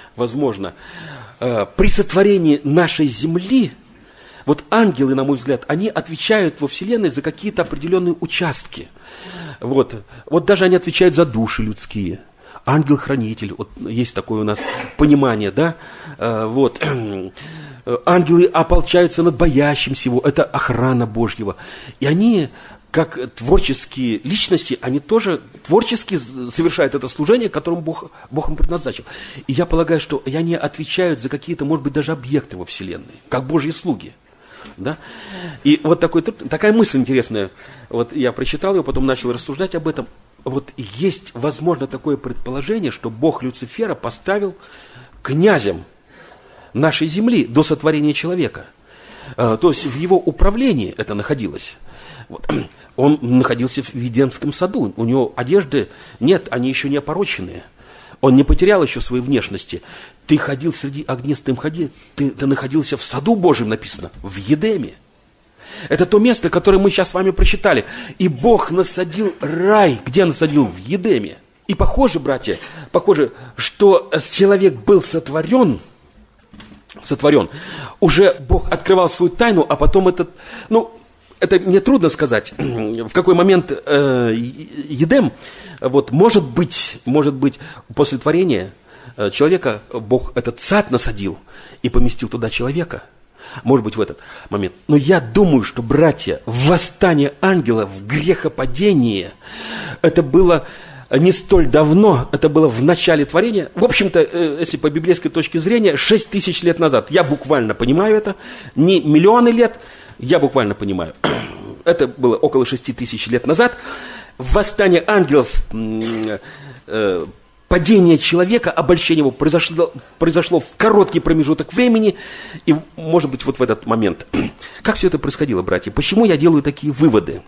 при сотворении нашей земли, вот ангелы, на мой взгляд, они отвечают во Вселенной за какие-то определенные участки. Вот даже они отвечают за души людские. Ангел-хранитель, вот есть такое у нас понимание, да, вот. Ангелы ополчаются над боящимся его, это охрана Божьего. И они, как творческие личности, они тоже творчески совершают это служение, которому Бог им предназначил. И я полагаю, что они отвечают за какие-то, может быть, даже объекты во Вселенной, как Божьи слуги. Да? И вот такая мысль интересная, вот я прочитал ее, потом начал рассуждать об этом. вот есть, возможно, такое предположение, что Бог Люцифера поставил князем нашей земли до сотворения человека. То есть в его управлении это находилось. Вот. Он находился в Эдемском саду. У него одежды нет, они еще не опороченные. Он не потерял еще своей внешности. Ты ходил среди огнистым ходи, ты находился в саду Божьем, написано, в Едеме. Это то место, которое мы сейчас с вами прочитали. И Бог насадил рай. Где насадил? В Едеме. И похоже, братья, что человек был сотворен, уже Бог открывал свою тайну, а потом это мне трудно сказать, в какой момент Едем, вот, может быть, после творения человека Бог этот сад насадил и поместил туда человека. Может быть, в этот момент. Но я думаю, что, братья, восстание ангелов, грехопадение, это было не столь давно, это было в начале творения. В общем-то, если по библейской точке зрения, 6 тысяч лет назад. Я буквально понимаю это. Не миллионы лет, я буквально понимаю. Это было около 6 тысяч лет назад. Восстание ангелов, падение человека, обольщение его произошло в короткий промежуток времени. И, может быть, вот в этот момент. Как все это происходило, братья? Почему я делаю такие выводы?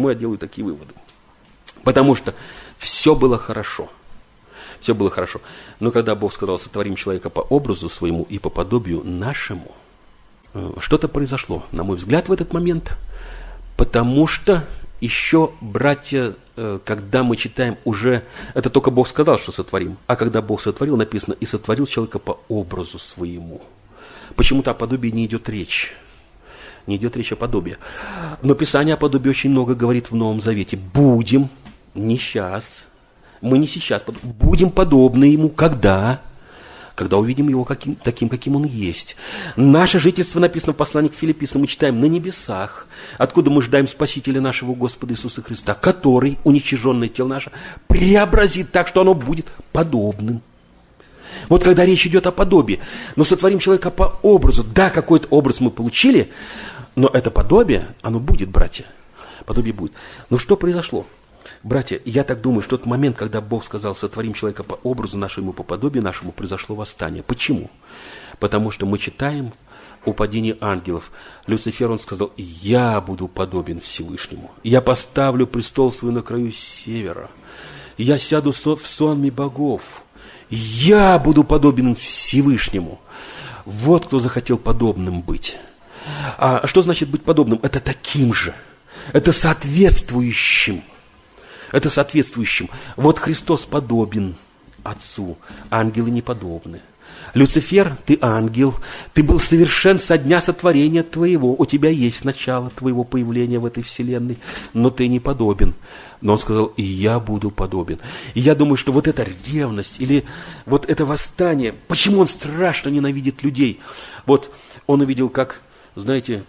Потому что все было хорошо. Все было хорошо. Но когда Бог сказал, сотворим человека по образу своему и по подобию нашему, что-то произошло, на мой взгляд, в этот момент. Потому что еще, братья, когда мы читаем уже, это только Бог сказал, что сотворим. А когда Бог сотворил, написано, и сотворил человека по образу своему. Почему-то о подобии не идет речь. Не идет речь о подобии. Но Писание о подобии очень много говорит в Новом Завете. Будем, не сейчас, мы не сейчас, будем подобны Ему, когда увидим Его таким, каким Он есть. Наше жительство, написано в послании к Филиппийцам, мы читаем на небесах, откуда мы ждаем Спасителя нашего Господа Иисуса Христа, который уничиженное тело наше преобразит так, что оно будет подобным. Вот когда речь идет о подобии, но сотворим человека по образу. Да, какой-то образ мы получили, но это подобие, оно будет, братья. Подобие будет. Но что произошло? Братья, я так думаю, что тот момент, когда Бог сказал, сотворим человека по образу нашему, по подобию нашему, произошло восстание. Почему? Потому что мы читаем о падении ангелов. Люцифер, он сказал, я буду подобен Всевышнему. Я поставлю престол свой на краю севера. Я сяду в сонме богов. Я буду подобен Всевышнему. Вот кто захотел подобным быть. А что значит быть подобным? Это таким же. Это соответствующим. Это соответствующим. Вот Христос подобен Отцу, ангелы не подобны. Люцифер, ты ангел, ты был совершен со дня сотворения твоего, у тебя есть начало твоего появления в этой вселенной, но ты не подобен. Но он сказал, и я буду подобен. И я думаю, что вот эта ревность или вот это восстание, почему он страшно ненавидит людей? Вот он увидел, как, знаете,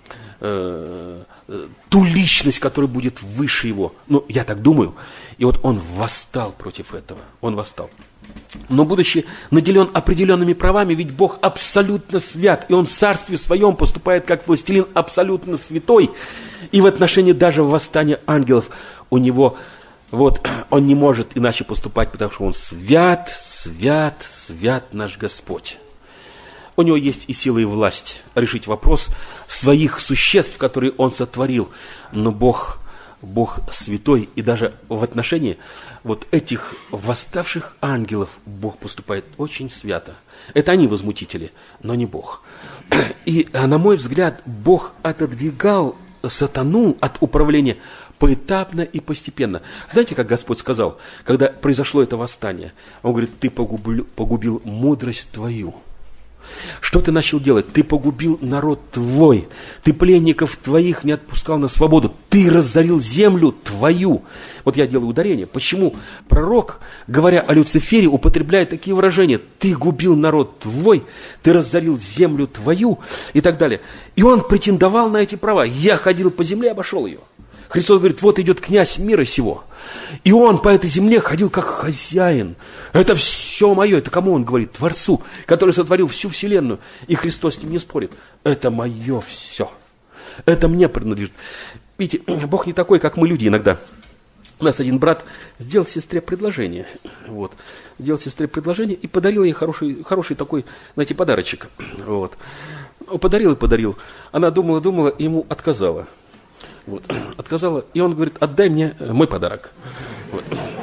ту личность, которая будет выше его. Ну, я так думаю. И вот он восстал против этого. Он восстал. Но будучи наделен определенными правами, ведь Бог абсолютно свят, и Он в царстве своем поступает как властелин абсолютно святой. И в отношении даже восстания ангелов у него, вот, он не может иначе поступать, потому что Он свят, свят, свят наш Господь. У него есть и сила, и власть решить вопрос своих существ, которые Он сотворил. Но Бог святой, и даже в отношении вот этих восставших ангелов Бог поступает очень свято. Это они возмутители, но не Бог. И, на мой взгляд, Бог отодвигал сатану от управления поэтапно и постепенно. Знаете, как Господь сказал, когда произошло это восстание? Он говорит, ты погубил мудрость твою. Что ты начал делать? Ты погубил народ твой. Ты пленников твоих не отпускал на свободу. Ты разорил землю твою. Вот я делаю ударение. Почему пророк, говоря о Люцифере, употребляет такие выражения? Ты губил народ твой, ты разорил землю твою и так далее. И он претендовал на эти права. Я ходил по земле, обошел ее. Христос говорит, вот идет князь мира сего. И он по этой земле ходил как хозяин. Это все мое. Это кому он говорит? Творцу, который сотворил всю вселенную. И Христос с ним не спорит. Это мое все. Это мне принадлежит. Видите, Бог не такой, как мы люди иногда. У нас один брат сделал сестре предложение. Вот. Сделал сестре предложение и подарил ей хороший такой, знаете, подарочек. Вот. Подарил и подарил. Она думала, и ему отказала. Вот. Отказала, и он говорит: отдай мне мой подарок. Вот.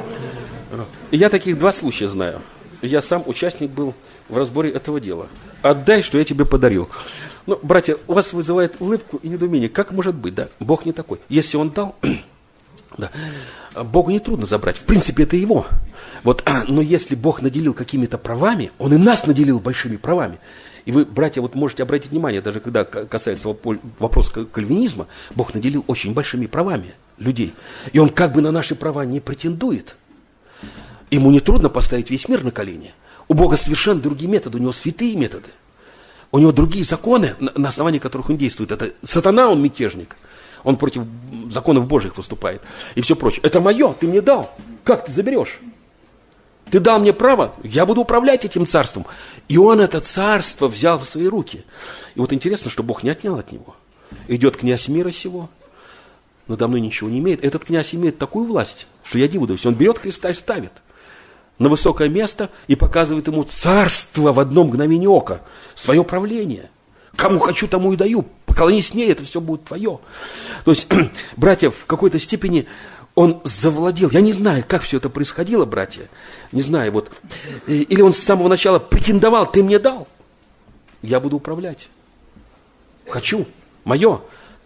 И я таких 2 случая знаю. Я сам участник был в разборе этого дела. Отдай, что я тебе подарил. Ну, братья, у вас вызывает улыбку и недоумение. Как может быть, да? Бог не такой. Если Он дал, да, Богу не трудно забрать. В принципе, это Его. Вот, но если Бог наделил какими-то правами, Он и нас наделил большими правами. И вы, братья, вот можете обратить внимание, даже когда касается вопроса кальвинизма, Бог наделил очень большими правами людей. И Он как бы на наши права не претендует. Ему не трудно поставить весь мир на колени. У Бога совершенно другие методы, у Него святые методы. У Него другие законы, на основании которых Он действует. Это сатана, он мятежник. Он против законов Божьих выступает. И все прочее. Это мое, ты мне дал. Как ты заберешь? Ты дал мне право, я буду управлять этим царством. И он это царство взял в свои руки. И вот интересно, что Бог не отнял от него. Идет князь мира сего, надо мной ничего не имеет. Этот князь имеет такую власть, что я диву даюсь. Он берет Христа и ставит на высокое место и показывает ему царство в одно мгновение ока, свое правление. Кому хочу, тому и даю. Поклонись мне, это все будет твое. То есть, братья, в какой-то степени он завладел. Я не знаю, как все это происходило, братья. Не знаю, вот. Или он с самого начала претендовал: ты мне дал, я буду управлять. Хочу, мое.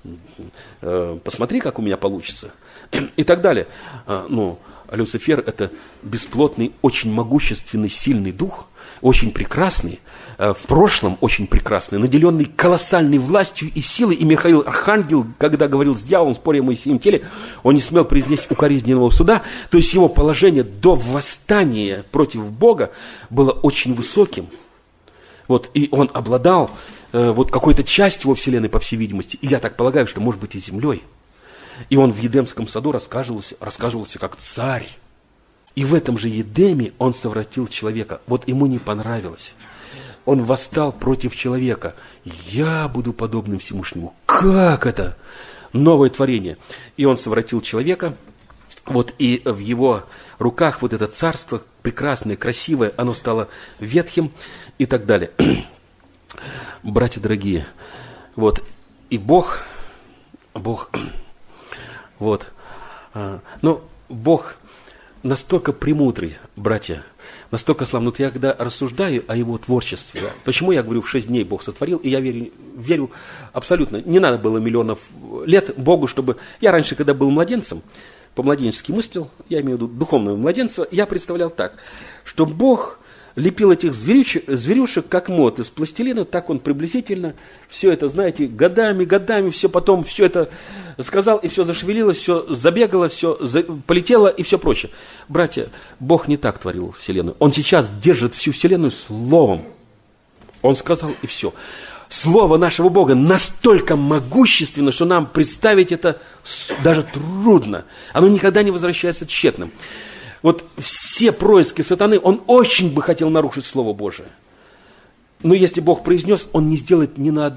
Посмотри, как у меня получится. И так далее. Ну, Люцифер – это бесплотный, очень могущественный, сильный дух, очень прекрасный, в прошлом очень прекрасный, наделенный колоссальной властью и силой. И Михаил Архангел, когда говорил с дьяволом, споря о Моисеевом теле, он не смел произнести укоризненного суда. То есть его положение до восстания против Бога было очень высоким. Вот, и он обладал вот какой-то частью во Вселенной, по всей видимости. И я так полагаю, что, может быть, и землей. И он в Едемском саду рассказывался как царь. И в этом же Едеме он совратил человека. Вот ему не понравилось. Он восстал против человека. Я буду подобным Всевышнему. Как это? Новое творение. И он совратил человека. Вот и в его руках вот это царство прекрасное, красивое, оно стало ветхим и так далее. Братья дорогие, вот, и Бог, вот, но Бог настолько премудрый, братья, настолько славный. Вот я когда рассуждаю о Его творчестве, да, почему я говорю, в 6 дней Бог сотворил, и я верю абсолютно, не надо было миллионов лет Богу, чтобы... Я раньше, когда был младенцем, по-младенчески мыслил, я имею в виду духовного младенца, я представлял так, что Бог лепил этих зверюшек, как мод из пластилина, так он приблизительно все это, знаете, годами, все потом, все это сказал, и все зашевелилось, все забегало, все полетело и все прочее. Братья, Бог не так творил Вселенную. Он сейчас держит всю Вселенную словом. Он сказал, и все. Слово нашего Бога настолько могущественно, что нам представить это даже трудно. Оно никогда не возвращается тщетным. Вот все происки сатаны, он очень бы хотел нарушить Слово Божие. Но если Бог произнес, он не сделает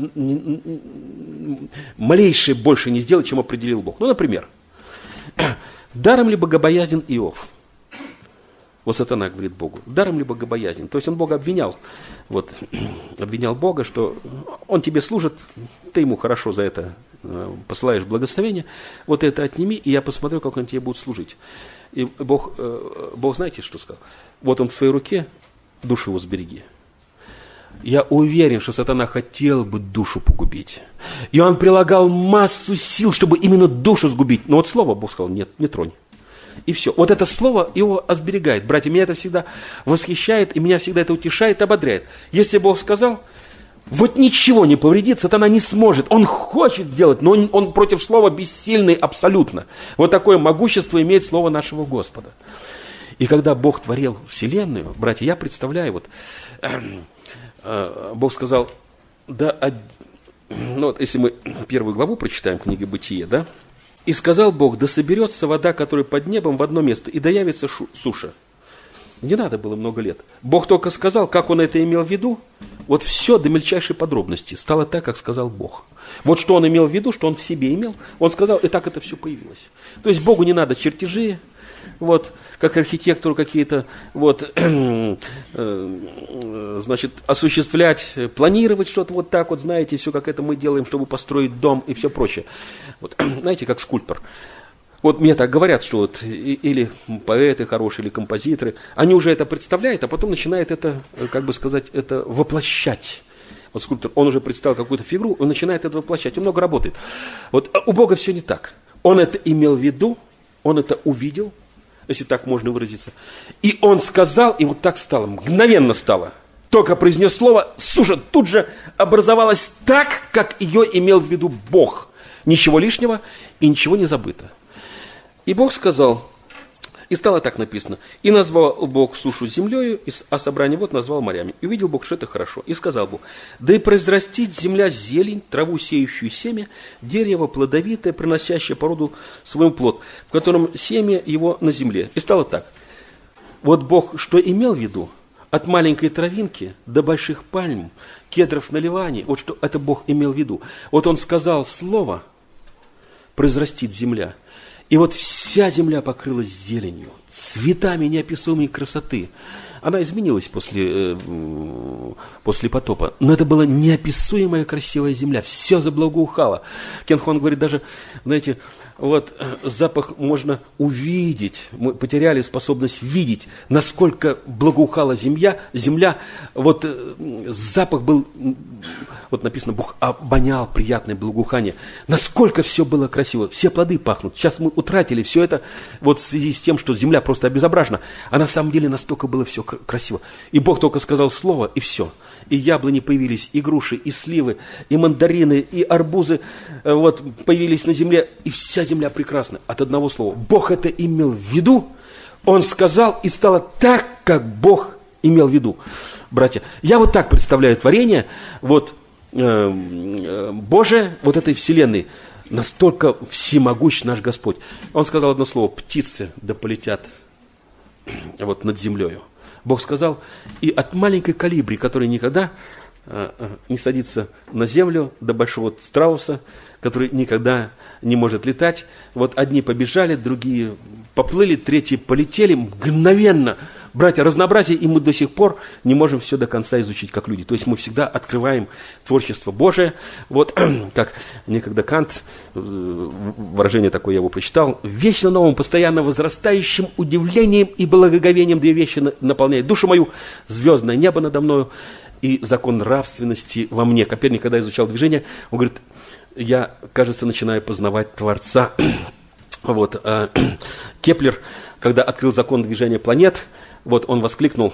малейшее больше не сделает, чем определил Бог. Ну, например, даром ли богобоязнен Иов? Вот сатана говорит Богу, даром ли богобоязнен? То есть он Бога обвинял. Вот, обвинял Бога, что он тебе служит, ты ему хорошо за это посылаешь благословение, вот это отними, и я посмотрю, как он тебе будет служить. И Бог знаете, что сказал? Вот он в твоей руке, душу его сбереги. Я уверен, что сатана хотел бы душу погубить. И он прилагал массу сил, чтобы именно душу сгубить. Но вот слово Бог сказал, нет, не тронь. И все. Вот это слово его осберегает. Братья, меня это всегда восхищает, и меня всегда это утешает, ободряет. Если Бог сказал, вот ничего не повредит, сатана не сможет. Он хочет сделать, но он против слова бессильный абсолютно. Вот такое могущество имеет слово нашего Господа. И когда Бог творил Вселенную, братья, я представляю, вот Бог сказал, да, ну вот если мы 1 главу прочитаем книги Бытия, да, и сказал Бог, да соберется вода, которая под небом, в одно место, и доявится суша. Не надо было много лет. Бог только сказал, как он это имел в виду. Вот все до мельчайшей подробности стало так, как сказал Бог. Вот что он имел в виду, что он в себе имел, он сказал, и так это все появилось. То есть Богу не надо чертежи, вот, как архитектору какие-то, вот, значит, осуществлять, планировать что-то вот так вот, знаете, все как это мы делаем, чтобы построить дом и все прочее. Вот, знаете, как скульптор. Вот мне так говорят, что вот или поэты хорошие, или композиторы, они уже это представляют, а потом начинают это, как бы сказать, это воплощать. Вот скульптор, он уже представил какую-то фигуру, он начинает это воплощать, он много работает. Вот у Бога все не так. Он это имел в виду, он это увидел, если так можно выразиться. И он сказал, и вот так стало, мгновенно стало. Только произнес слово, суша тут же образовалась так, как ее имел в виду Бог. Ничего лишнего и ничего не забыто. И Бог сказал, и стало так написано, и назвал Бог сушу землею, а собрание вот назвал морями. И увидел Бог, что это хорошо. И сказал Бог, да и произрастит земля зелень, траву сеющую семя, дерево плодовитое, приносящее по роду своему плод, в котором семя его на земле. И стало так. Вот Бог что имел в виду? От маленькой травинки до больших пальм, кедров на Ливане, вот что это Бог имел в виду. Вот он сказал слово, произрастит земля. И вот вся земля покрылась зеленью, цветами неописуемой красоты. Она изменилась после потопа, но это была неописуемая красивая земля, все заблагоухало. Кен Хуан говорит, даже, знаете, вот запах можно увидеть, мы потеряли способность видеть, насколько благоухала земля, вот запах был, вот написано, Бог обонял приятное благоухание, насколько все было красиво, все плоды пахнут. Сейчас мы утратили все это вот в связи с тем, что земля просто обезображена, а на самом деле настолько было все красиво. И Бог только сказал слово, и все. И яблони появились, и груши, и сливы, и мандарины, и арбузы вот, появились на земле, и вся земля прекрасна от одного слова. Бог это имел в виду, Он сказал, и стало так, как Бог имел в виду. Братья, я вот так представляю творение, вот, Божие, вот этой вселенной, настолько всемогущ наш Господь. Он сказал одно слово, птицы да полетят вот над землею. Бог сказал, и от маленькой колибри, которая никогда не садится на землю, до большого страуса, который никогда не может летать. Вот одни побежали, другие поплыли, третьи полетели мгновенно. Братья, разнообразие, и мы до сих пор не можем все до конца изучить как люди. То есть мы всегда открываем творчество Божие. Вот как некогда Кант, выражение такое я его прочитал, вечно новым, постоянно возрастающим удивлением и благоговением две вещи наполняет душу мою, звездное небо надо мною и закон нравственности во мне. Коперник, когда изучал движение, он говорит, я, кажется, начинаю познавать Творца. Вот, Кеплер, когда открыл закон движения планет, вот он воскликнул,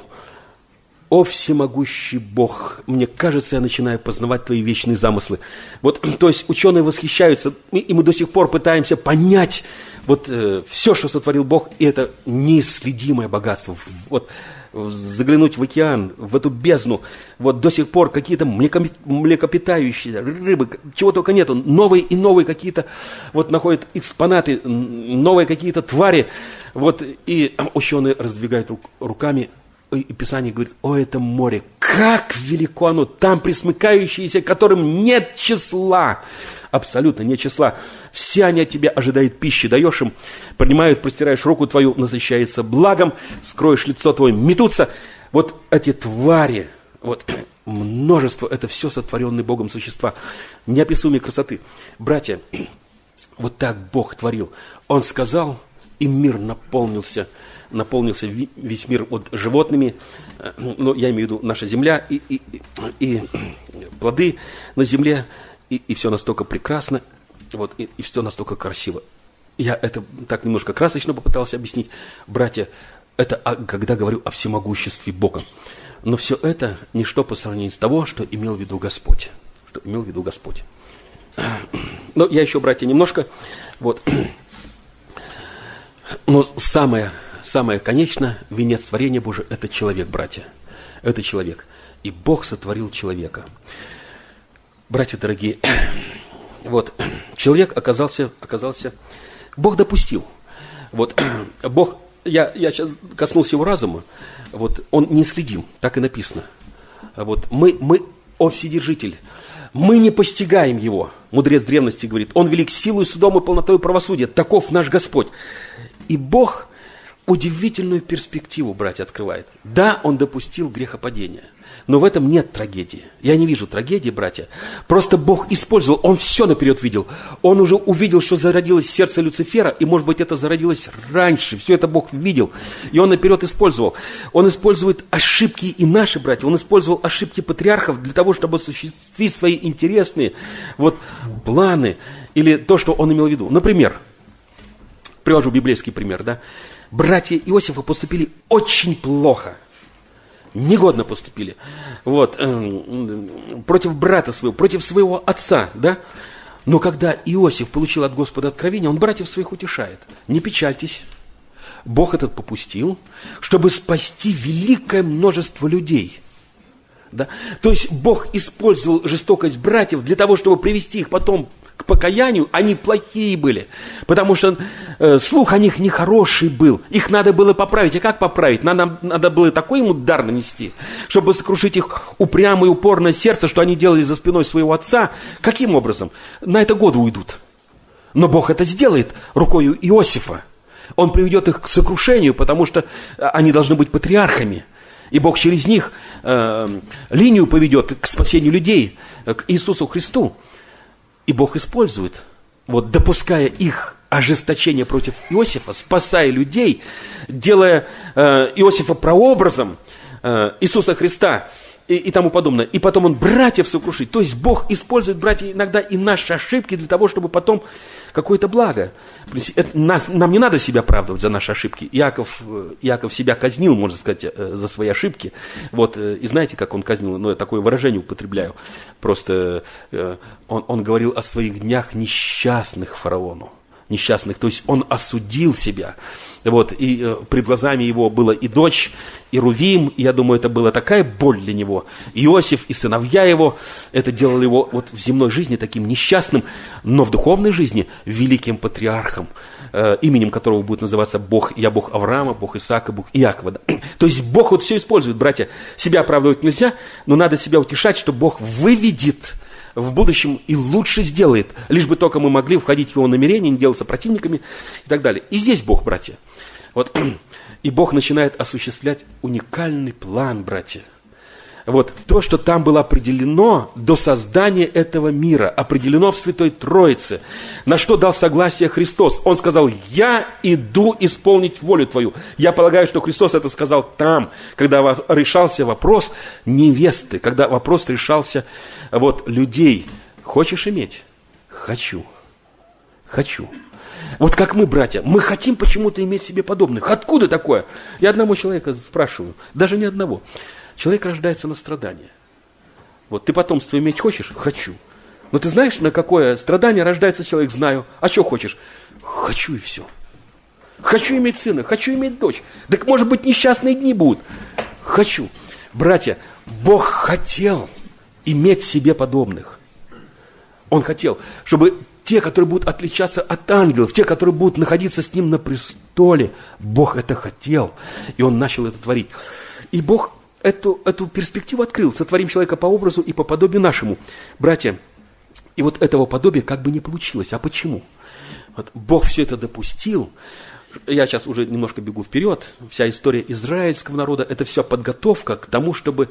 «О всемогущий Бог, мне кажется, я начинаю познавать твои вечные замыслы». Вот, то есть ученые восхищаются, и мы до сих пор пытаемся понять вот все, что сотворил Бог, и это неисследимое богатство. Вот заглянуть в океан, в эту бездну, вот до сих пор какие-то млекопитающие, рыбы, чего только нету, новые и новые какие-то, вот находят экспонаты, новые какие-то твари, вот, и ученые раздвигают руками, и Писание говорит, о, это море, как велико оно, там присмыкающиеся, которым нет числа, абсолютно нет числа. Все они от тебя ожидают пищи, даешь им, поднимают, простираешь руку твою, насыщается благом, скроешь лицо твое, метутся. Вот эти твари, вот множество, это все сотворенные Богом существа, неописуемой красоты. Братья, вот так Бог творил. Он сказал, и мир наполнился весь мир вот животными, ну, я имею в виду наша земля, и плоды на земле, и все настолько прекрасно, вот, и все настолько красиво. Я это так немножко красочно попытался объяснить. Братья, это когда говорю о всемогуществе Бога. Но все это ничто по сравнению с того, что имел в виду Господь. Что имел в виду Господь. Но я еще, братья, немножко. Вот. Но самое конечное, венец творения Божия, это человек, братья. Это человек. И Бог сотворил человека. Братья дорогие, вот, человек оказался, Бог допустил. Вот, Бог я сейчас коснулся его разума, вот, он неисследим, так и написано. Вот, он вседержитель, мы не постигаем его, мудрец древности говорит, он велик силой, судом и полнотой правосудия, таков наш Господь. И Бог удивительную перспективу, братья, открывает. Да, он допустил грехопадение, но в этом нет трагедии. Я не вижу трагедии, братья. Просто Бог использовал, он все наперед видел. Он уже увидел, что зародилось сердце Люцифера, и, может быть, это зародилось раньше. Все это Бог видел, и он наперед использовал. Он использует ошибки и наши, братья. Он использовал ошибки патриархов для того, чтобы осуществить свои интересные планы или то, что он имел в виду. Например, привожу библейский пример, да. Братья Иосифа поступили очень плохо. Негодно поступили. Вот. Против брата своего, против своего отца, да. Но когда Иосиф получил от Господа откровение, он братьев своих утешает. Не печальтесь. Бог этот попустил, чтобы спасти великое множество людей. Да? То есть Бог использовал жестокость братьев для того, чтобы привести их потом к покаянию. Они плохие были, потому что слух о них нехороший был. Их надо было поправить. А как поправить? Надо было такой им удар нанести, чтобы сокрушить их упрямое и упорное сердце, что они делали за спиной своего отца. Каким образом? На это годы уйдут. Но Бог это сделает рукою Иосифа. Он приведет их к сокрушению, потому что они должны быть патриархами. И Бог через них линию поведет к спасению людей, к Иисусу Христу. И Бог использует, допуская их ожесточение против Иосифа, спасая людей, делая Иосифа прообразом Иисуса Христа и тому подобное. И потом он братьев сокрушит. То есть Бог использует, братья, иногда и наши ошибки для того, чтобы потом какое-то благо. Нам не надо себя оправдывать за наши ошибки. Иаков себя казнил, можно сказать, за свои ошибки. И знаете, как он казнил? Я такое выражение употребляю. Просто он говорил о своих днях несчастных фараону. Несчастных, то есть он осудил себя. И пред глазами его была и дочь, и Рувим, и я думаю, это была такая боль для него. Иосиф и сыновья его, это делало его в земной жизни таким несчастным, но в духовной жизни великим патриархом, именем которого будет называться Бог. Я Бог Авраама, Бог Исаака, Бог Иакова. Да? То есть Бог все использует, братья. Себя оправдывать нельзя, но надо себя утешать, что Бог выведет в будущем и лучше сделает, лишь бы только мы могли входить в его намерения, не делаться противниками и так далее. И здесь Бог, братья. И Бог начинает осуществлять уникальный план, братья. То, что там было определено до создания этого мира, определено в Святой Троице, на что дал согласие Христос. Он сказал: «Я иду исполнить волю Твою». Я полагаю, что Христос это сказал там, когда решался вопрос невесты, когда вопрос решался людей. Хочешь иметь? Хочу. Хочу. Как мы, братья, мы хотим почему-то иметь себе подобных. Откуда такое? Я одного человека спрашиваю, даже не одного. Человек рождается на страдания. Ты потомство иметь хочешь? Хочу. Но ты знаешь, на какое страдание рождается человек? Знаю. А что хочешь? Хочу и все. Хочу иметь сына, хочу иметь дочь. Так может быть несчастные дни будут. Хочу. Братья, Бог хотел иметь себе подобных. Он хотел, чтобы те, которые будут отличаться от ангелов, те, которые будут находиться с ним на престоле, Бог это хотел. И он начал это творить. И Бог эту перспективу открыл. Сотворим человека по образу и по подобию нашему. Братья, и этого подобия как бы не получилось. А почему? Бог все это допустил. Я сейчас уже немножко бегу вперед. Вся история израильского народа, это все подготовка к тому, чтобы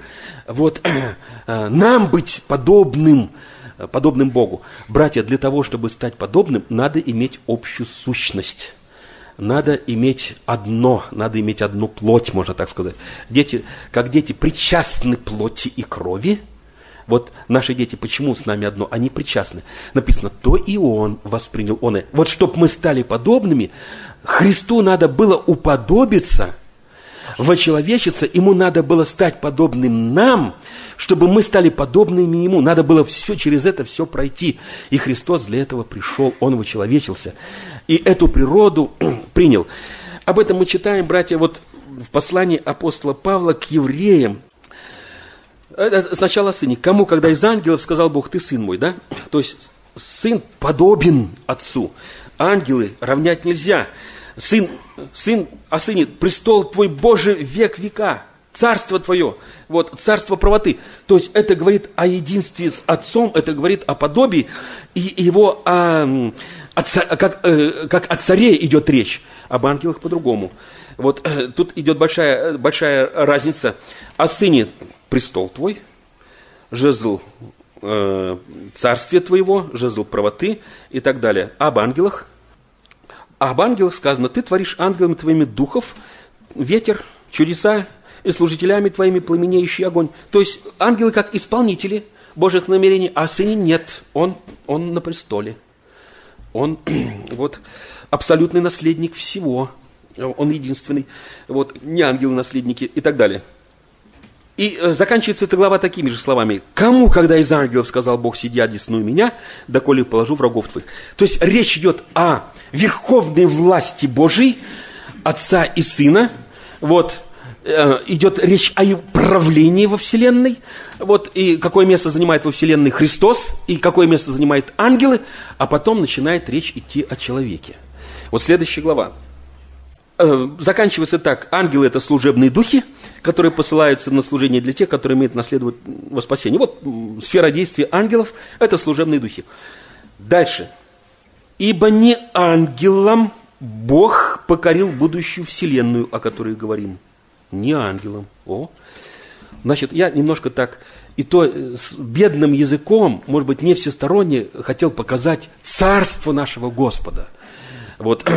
нам быть подобным Богу. Братья, для того, чтобы стать подобным, надо иметь общую сущность. Надо иметь одну плоть, можно так сказать. Дети причастны плоти и крови. Наши дети, почему с нами одно? Они причастны. Написано: то и он воспринял он. Чтобы мы стали подобными, Христу надо было уподобиться, вочеловечиться, ему надо было стать подобным нам, чтобы мы стали подобными ему. Надо было через это все пройти. И Христос для этого пришел, он вочеловечился. И эту природу принял. Об этом мы читаем, братья, в послании апостола Павла к евреям. Сначала о сыне. Кому, когда из ангелов сказал Бог: ты сын мой, да? То есть сын подобен отцу. Ангелы равнять нельзя. о Сыне, престол Твой, Боже, век века, Царство Твое, вот, Царство правоты. То есть это говорит о единстве с Отцом, это говорит о подобии, и его, как о царе идет речь, об ангелах по-другому. Вот тут идет большая разница. О Сыне престол Твой, жезл царствия Твоего, жезл правоты и так далее. Об ангелах сказано: Ты творишь ангелами Твоими духов, ветер, чудеса, и служителями Твоими пламенеющий огонь. То есть ангелы как исполнители Божьих намерений, а Сыне нет. Он на престоле. Он вот абсолютный наследник всего. Он единственный. Вот, не ангелы-наследники и так далее. И заканчивается эта глава такими же словами: «Кому, когда из ангелов сказал Бог, сиди одесную меня, доколе положу врагов твоих». То есть речь идет о верховной власти Божией, Отца и Сына. Вот, идет речь о правлении во Вселенной. Вот, и какое место занимает во Вселенной Христос, и какое место занимают ангелы, а потом начинает речь идти о человеке. Вот следующая глава. Заканчивается так: ангелы – это служебные духи, которые посылаются на служение для тех, которые имеют наследовать во спасение. Вот сфера действия ангелов – это служебные духи. Дальше. «Ибо не ангелам Бог покорил будущую вселенную, о которой говорим». Не ангелам. О. Значит, я немножко так, и то с бедным языком, может быть, не всесторонне, хотел показать царство нашего Господа. Вот.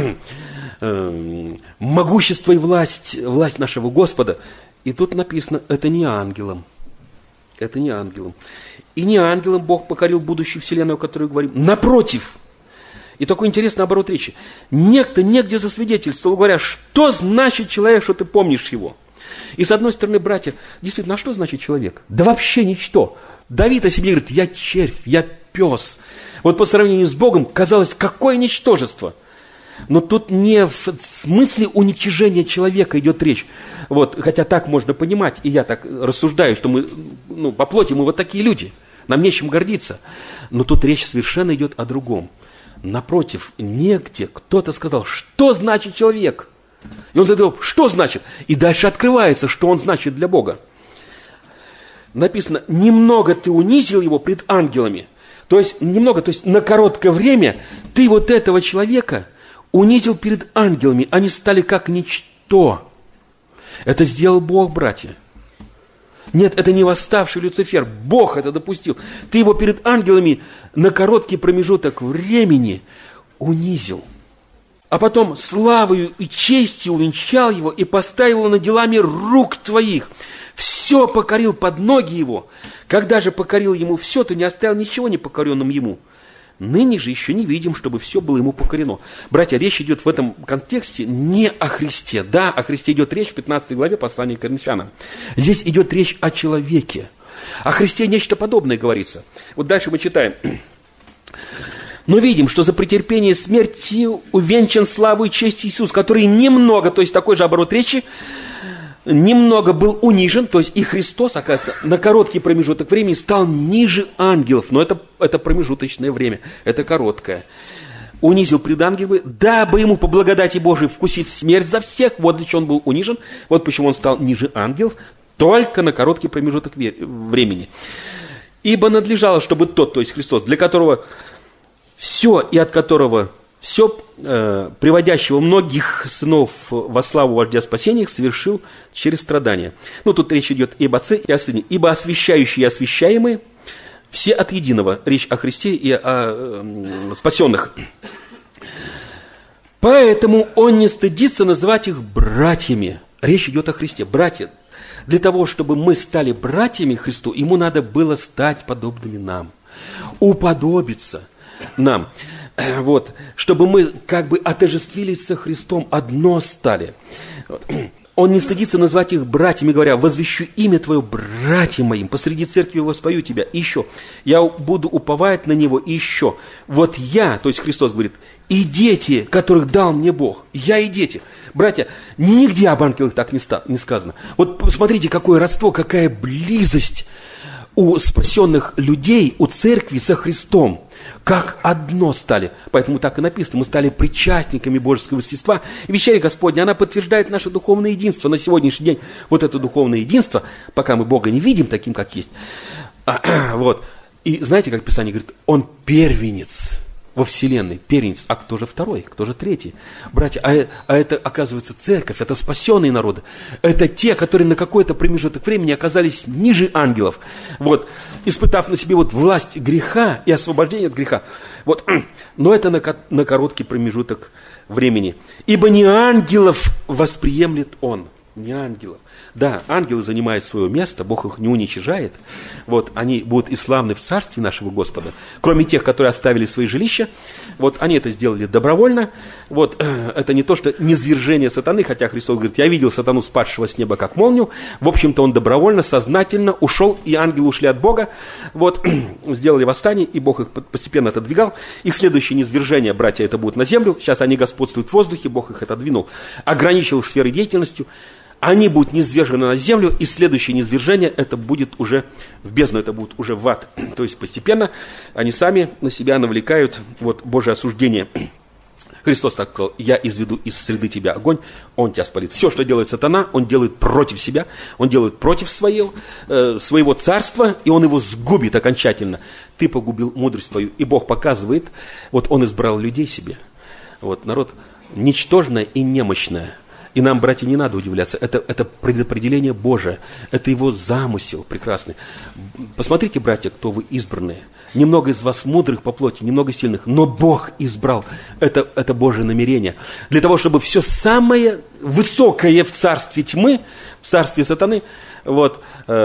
Могущество и власть нашего Господа. И тут написано: это не ангелам. Это не ангелам. И не ангелам Бог покорил будущую вселенную, о которой говорим. Напротив. И такой интересный оборот речи. Некто негде засвидетельствовал, говоря: что значит человек, что ты помнишь его? И с одной стороны, братья, действительно, а что значит человек? Да вообще ничто. Давид о себе говорит: я червь, я пес. Вот по сравнению с Богом казалось, какое ничтожество. Но тут не в смысле уничижения человека идет речь. Вот, хотя так можно понимать, и я так рассуждаю, что мы, по плоти мы вот такие люди, нам нечем гордиться. Но тут речь совершенно идет о другом. Напротив, негде кто-то сказал: что значит человек? И он задал: что значит? И дальше открывается, что он значит для Бога. Написано: немного ты унизил его пред ангелами. То есть, немного, то есть на короткое время ты вот этого человека унизил перед ангелами, они стали как ничто. Это сделал Бог, братья. Нет, это не восставший Люцифер. Бог это допустил. Ты его перед ангелами на короткий промежуток времени унизил. А потом славою и честью увенчал его и поставил над делами рук твоих. Все покорил под ноги его. Когда же покорил ему все, ты не оставил ничего непокоренным ему. Ныне же еще не видим, чтобы все было ему покорено. Братья, речь идет в этом контексте не о Христе. Да, о Христе идет речь в 15 главе послания к Коринфянам. Здесь идет речь о человеке. О Христе нечто подобное говорится. Вот дальше мы читаем. Но видим, что за претерпение смерти увенчан славу и честь Иисус, который немного, то есть такой же оборот речи, немного был унижен, то есть и Христос, оказывается, на короткий промежуток времени стал ниже ангелов. Но это промежуточное время, это короткое. Унизил пред ангелами, дабы ему по благодати Божией вкусить смерть за всех. Вот для чего он был унижен, вот почему он стал ниже ангелов, только на короткий промежуток времени. Ибо надлежало, чтобы тот, то есть Христос, для которого все и от которого все, приводящего многих сынов во славу вождя спасения, их совершил через страдания. Тут речь идет и об Отце, и о Сыне. Ибо освящающие и освящаемые все от единого. Речь о Христе и о спасенных. Поэтому он не стыдится называть их братьями. Речь идет о Христе. Братья. Для того, чтобы мы стали братьями Христу, ему надо было стать подобными нам. Уподобиться нам. Вот, чтобы мы как бы отождествились со Христом, одно стали. Вот. Он не стыдится назвать их братьями, говоря: возвещу имя Твое братьям моим, посреди церкви воспою Тебя. И еще, я буду уповать на Него. И еще, вот я, то есть Христос говорит, и дети, которых дал мне Бог. Я и дети. Братья, нигде об ангелах так не сказано. Вот посмотрите, какое родство, какая близость у спасенных людей, у церкви со Христом, как одно стали. Поэтому так и написано, мы стали причастниками Божеского естества. И вечеря Господня, она подтверждает наше духовное единство на сегодняшний день. Вот это духовное единство, пока мы Бога не видим таким, как есть. Вот. И знаете, как Писание говорит, Он первенец во вселенной, первенец. А кто же второй, кто же третий? Братья, а это, оказывается, церковь, это спасенные народы. Это те, которые на какой-то промежуток времени оказались ниже ангелов. Вот, испытав на себе вот власть греха и освобождение от греха. Вот, но это на короткий промежуток времени. Ибо не ангелов восприемлет Он, не ангелов. Да, ангелы занимают свое место, Бог их не уничижает. Вот, они будут и славны в царстве нашего Господа. Кроме тех, которые оставили свои жилища, вот, они это сделали добровольно. Вот, это не то, что низвержение сатаны, хотя Христос говорит, я видел сатану, спадшего с неба, как молнию. В общем-то, он добровольно, сознательно ушел, и ангелы ушли от Бога. Вот, сделали восстание, и Бог их постепенно отодвигал. Их следующее низвержение, братья, это будет на землю. Сейчас они господствуют в воздухе, Бог их отодвинул, ограничил их сферой деятельностью. Они будут низвержены на землю, и следующее низвержение, это будет уже в бездну, это будет уже в ад. То есть постепенно они сами на себя навлекают вот, Божие осуждение. Христос так сказал, я изведу из среды тебя огонь, он тебя спалит. Все, что делает сатана, он делает против себя, он делает против своего царства, и он его сгубит окончательно. Ты погубил мудрость твою. И Бог показывает, вот он избрал людей себе. Вот народ ничтожное и немощное. И нам, братья, не надо удивляться. Это предопределение Божие. Это Его замысел прекрасный. Посмотрите, братья, кто вы избранные. Немного из вас мудрых по плоти, немного сильных. Но Бог избрал. Это Божие намерение. Для того, чтобы все самое высокое в царстве тьмы, в царстве сатаны, вот,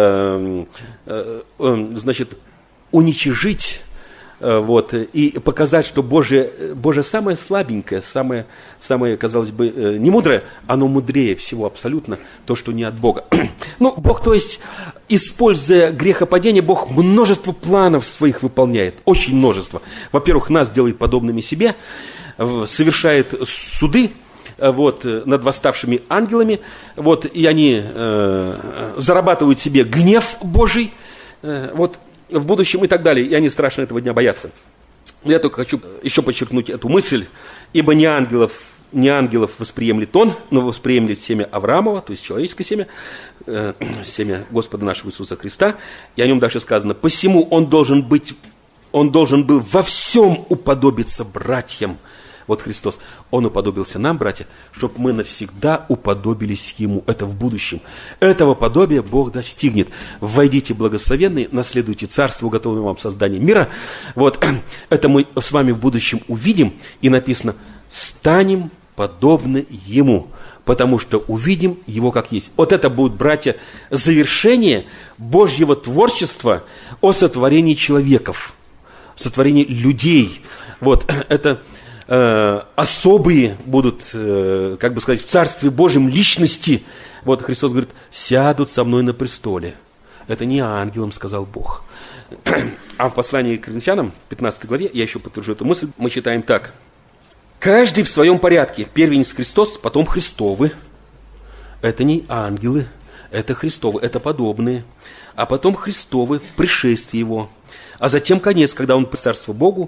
значит, уничижить, вот, и показать, что Божие самое слабенькое, самое, казалось бы, не мудрое, оно мудрее всего абсолютно, то, что не от Бога. Ну, Бог, то есть, используя грехопадение, Бог множество планов своих выполняет, очень множество. Во-первых, нас делает подобными себе, совершает суды, вот, над восставшими ангелами, вот, и они зарабатывают себе гнев Божий, вот, в будущем и так далее, и они страшно этого дня боятся. Я только хочу еще подчеркнуть эту мысль, ибо не ангелов восприемлет он, но восприемлет семя Авраамова, то есть человеческое семя, семя Господа нашего Иисуса Христа, и о нем дальше сказано, посему он должен был во всем уподобиться братьям. Вот Христос, Он уподобился нам, братья, чтобы мы навсегда уподобились Ему. Это в будущем. Этого подобия Бог достигнет. Войдите благословенные, наследуйте царство, уготованное вам создание мира. Вот это мы с вами в будущем увидим. И написано, станем подобны Ему, потому что увидим Его как есть. Вот это будет, братья, завершение Божьего творчества о сотворении человеков, сотворении людей. Вот это... особые будут, как бы сказать, в Царстве Божьем личности. Вот Христос говорит, сядут со мной на престоле. Это не ангелам, сказал Бог. А в послании к Коринфянам, 15 главе, я еще подтвержу эту мысль, мы читаем так. Каждый в своем порядке. Первенец Христос, потом Христовы. Это не ангелы, это Христовы, это подобные. А потом Христовы в пришествии Его. А затем конец, когда Он царство Богу,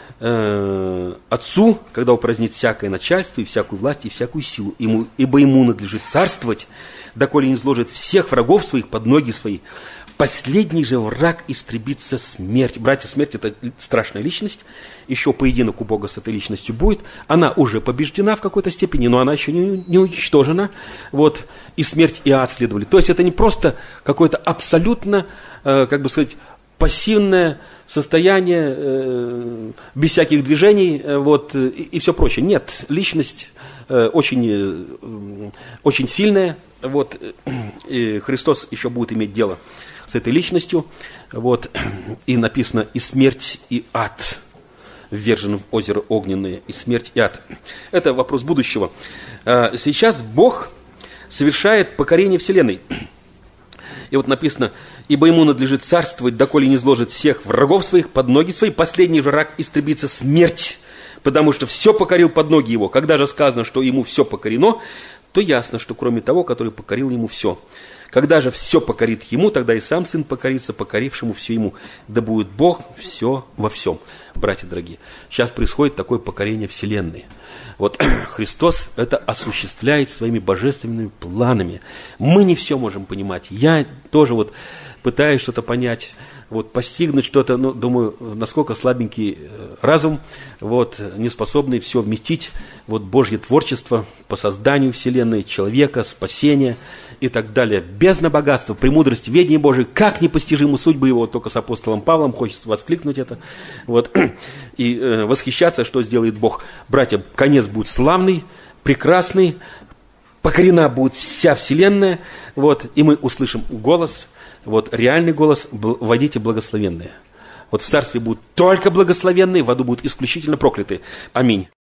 Отцу, когда упразднит всякое начальство и всякую власть и всякую силу, ибо ему надлежит царствовать, доколе не изложит всех врагов своих под ноги свои. Последний же враг истребится смерть. Братья, смерть — это страшная личность. Еще поединок у Бога с этой личностью будет. Она уже побеждена в какой-то степени, но она еще не уничтожена. Вот. И смерть, и ад следовали. То есть это не просто какое-то абсолютно, как бы сказать, пассивное состояние, без всяких движений, вот, и все прочее. Нет, личность очень, очень сильная, вот, и Христос еще будет иметь дело с этой личностью, вот, и написано, и смерть, и ад ввержены в озеро огненное, и смерть, и ад. Это вопрос будущего. Сейчас Бог совершает покорение вселенной. И вот написано, ибо ему надлежит царствовать, доколе не изложит всех врагов своих под ноги свои, последний же враг истребится смерть, потому что все покорил под ноги его. Когда же сказано, что ему все покорено, то ясно, что кроме того, который покорил ему все. Когда же все покорит ему, тогда и сам Сын покорится, покорившему все ему. Да будет Бог все во всем. Братья дорогие, сейчас происходит такое покорение Вселенной. Вот Христос это осуществляет своими божественными планами. Мы не все можем понимать. Я тоже вот пытаюсь что-то понять, вот постигнуть что-то, но думаю, насколько слабенький разум, вот, не способный все вместить, вот Божье творчество по созданию Вселенной, человека, спасения и так далее. Бездна богатства, премудрости, ведение Божие, как непостижимы судьбы его, вот только с апостолом Павлом хочется воскликнуть это, вот, и восхищаться, что сделает Бог. Братья, конец будет славный, прекрасный, покорена будет вся Вселенная, вот, и мы услышим голос, вот, реальный голос, войдите благословенные. Вот в царстве будут только благословенные, в аду будут исключительно проклятые. Аминь.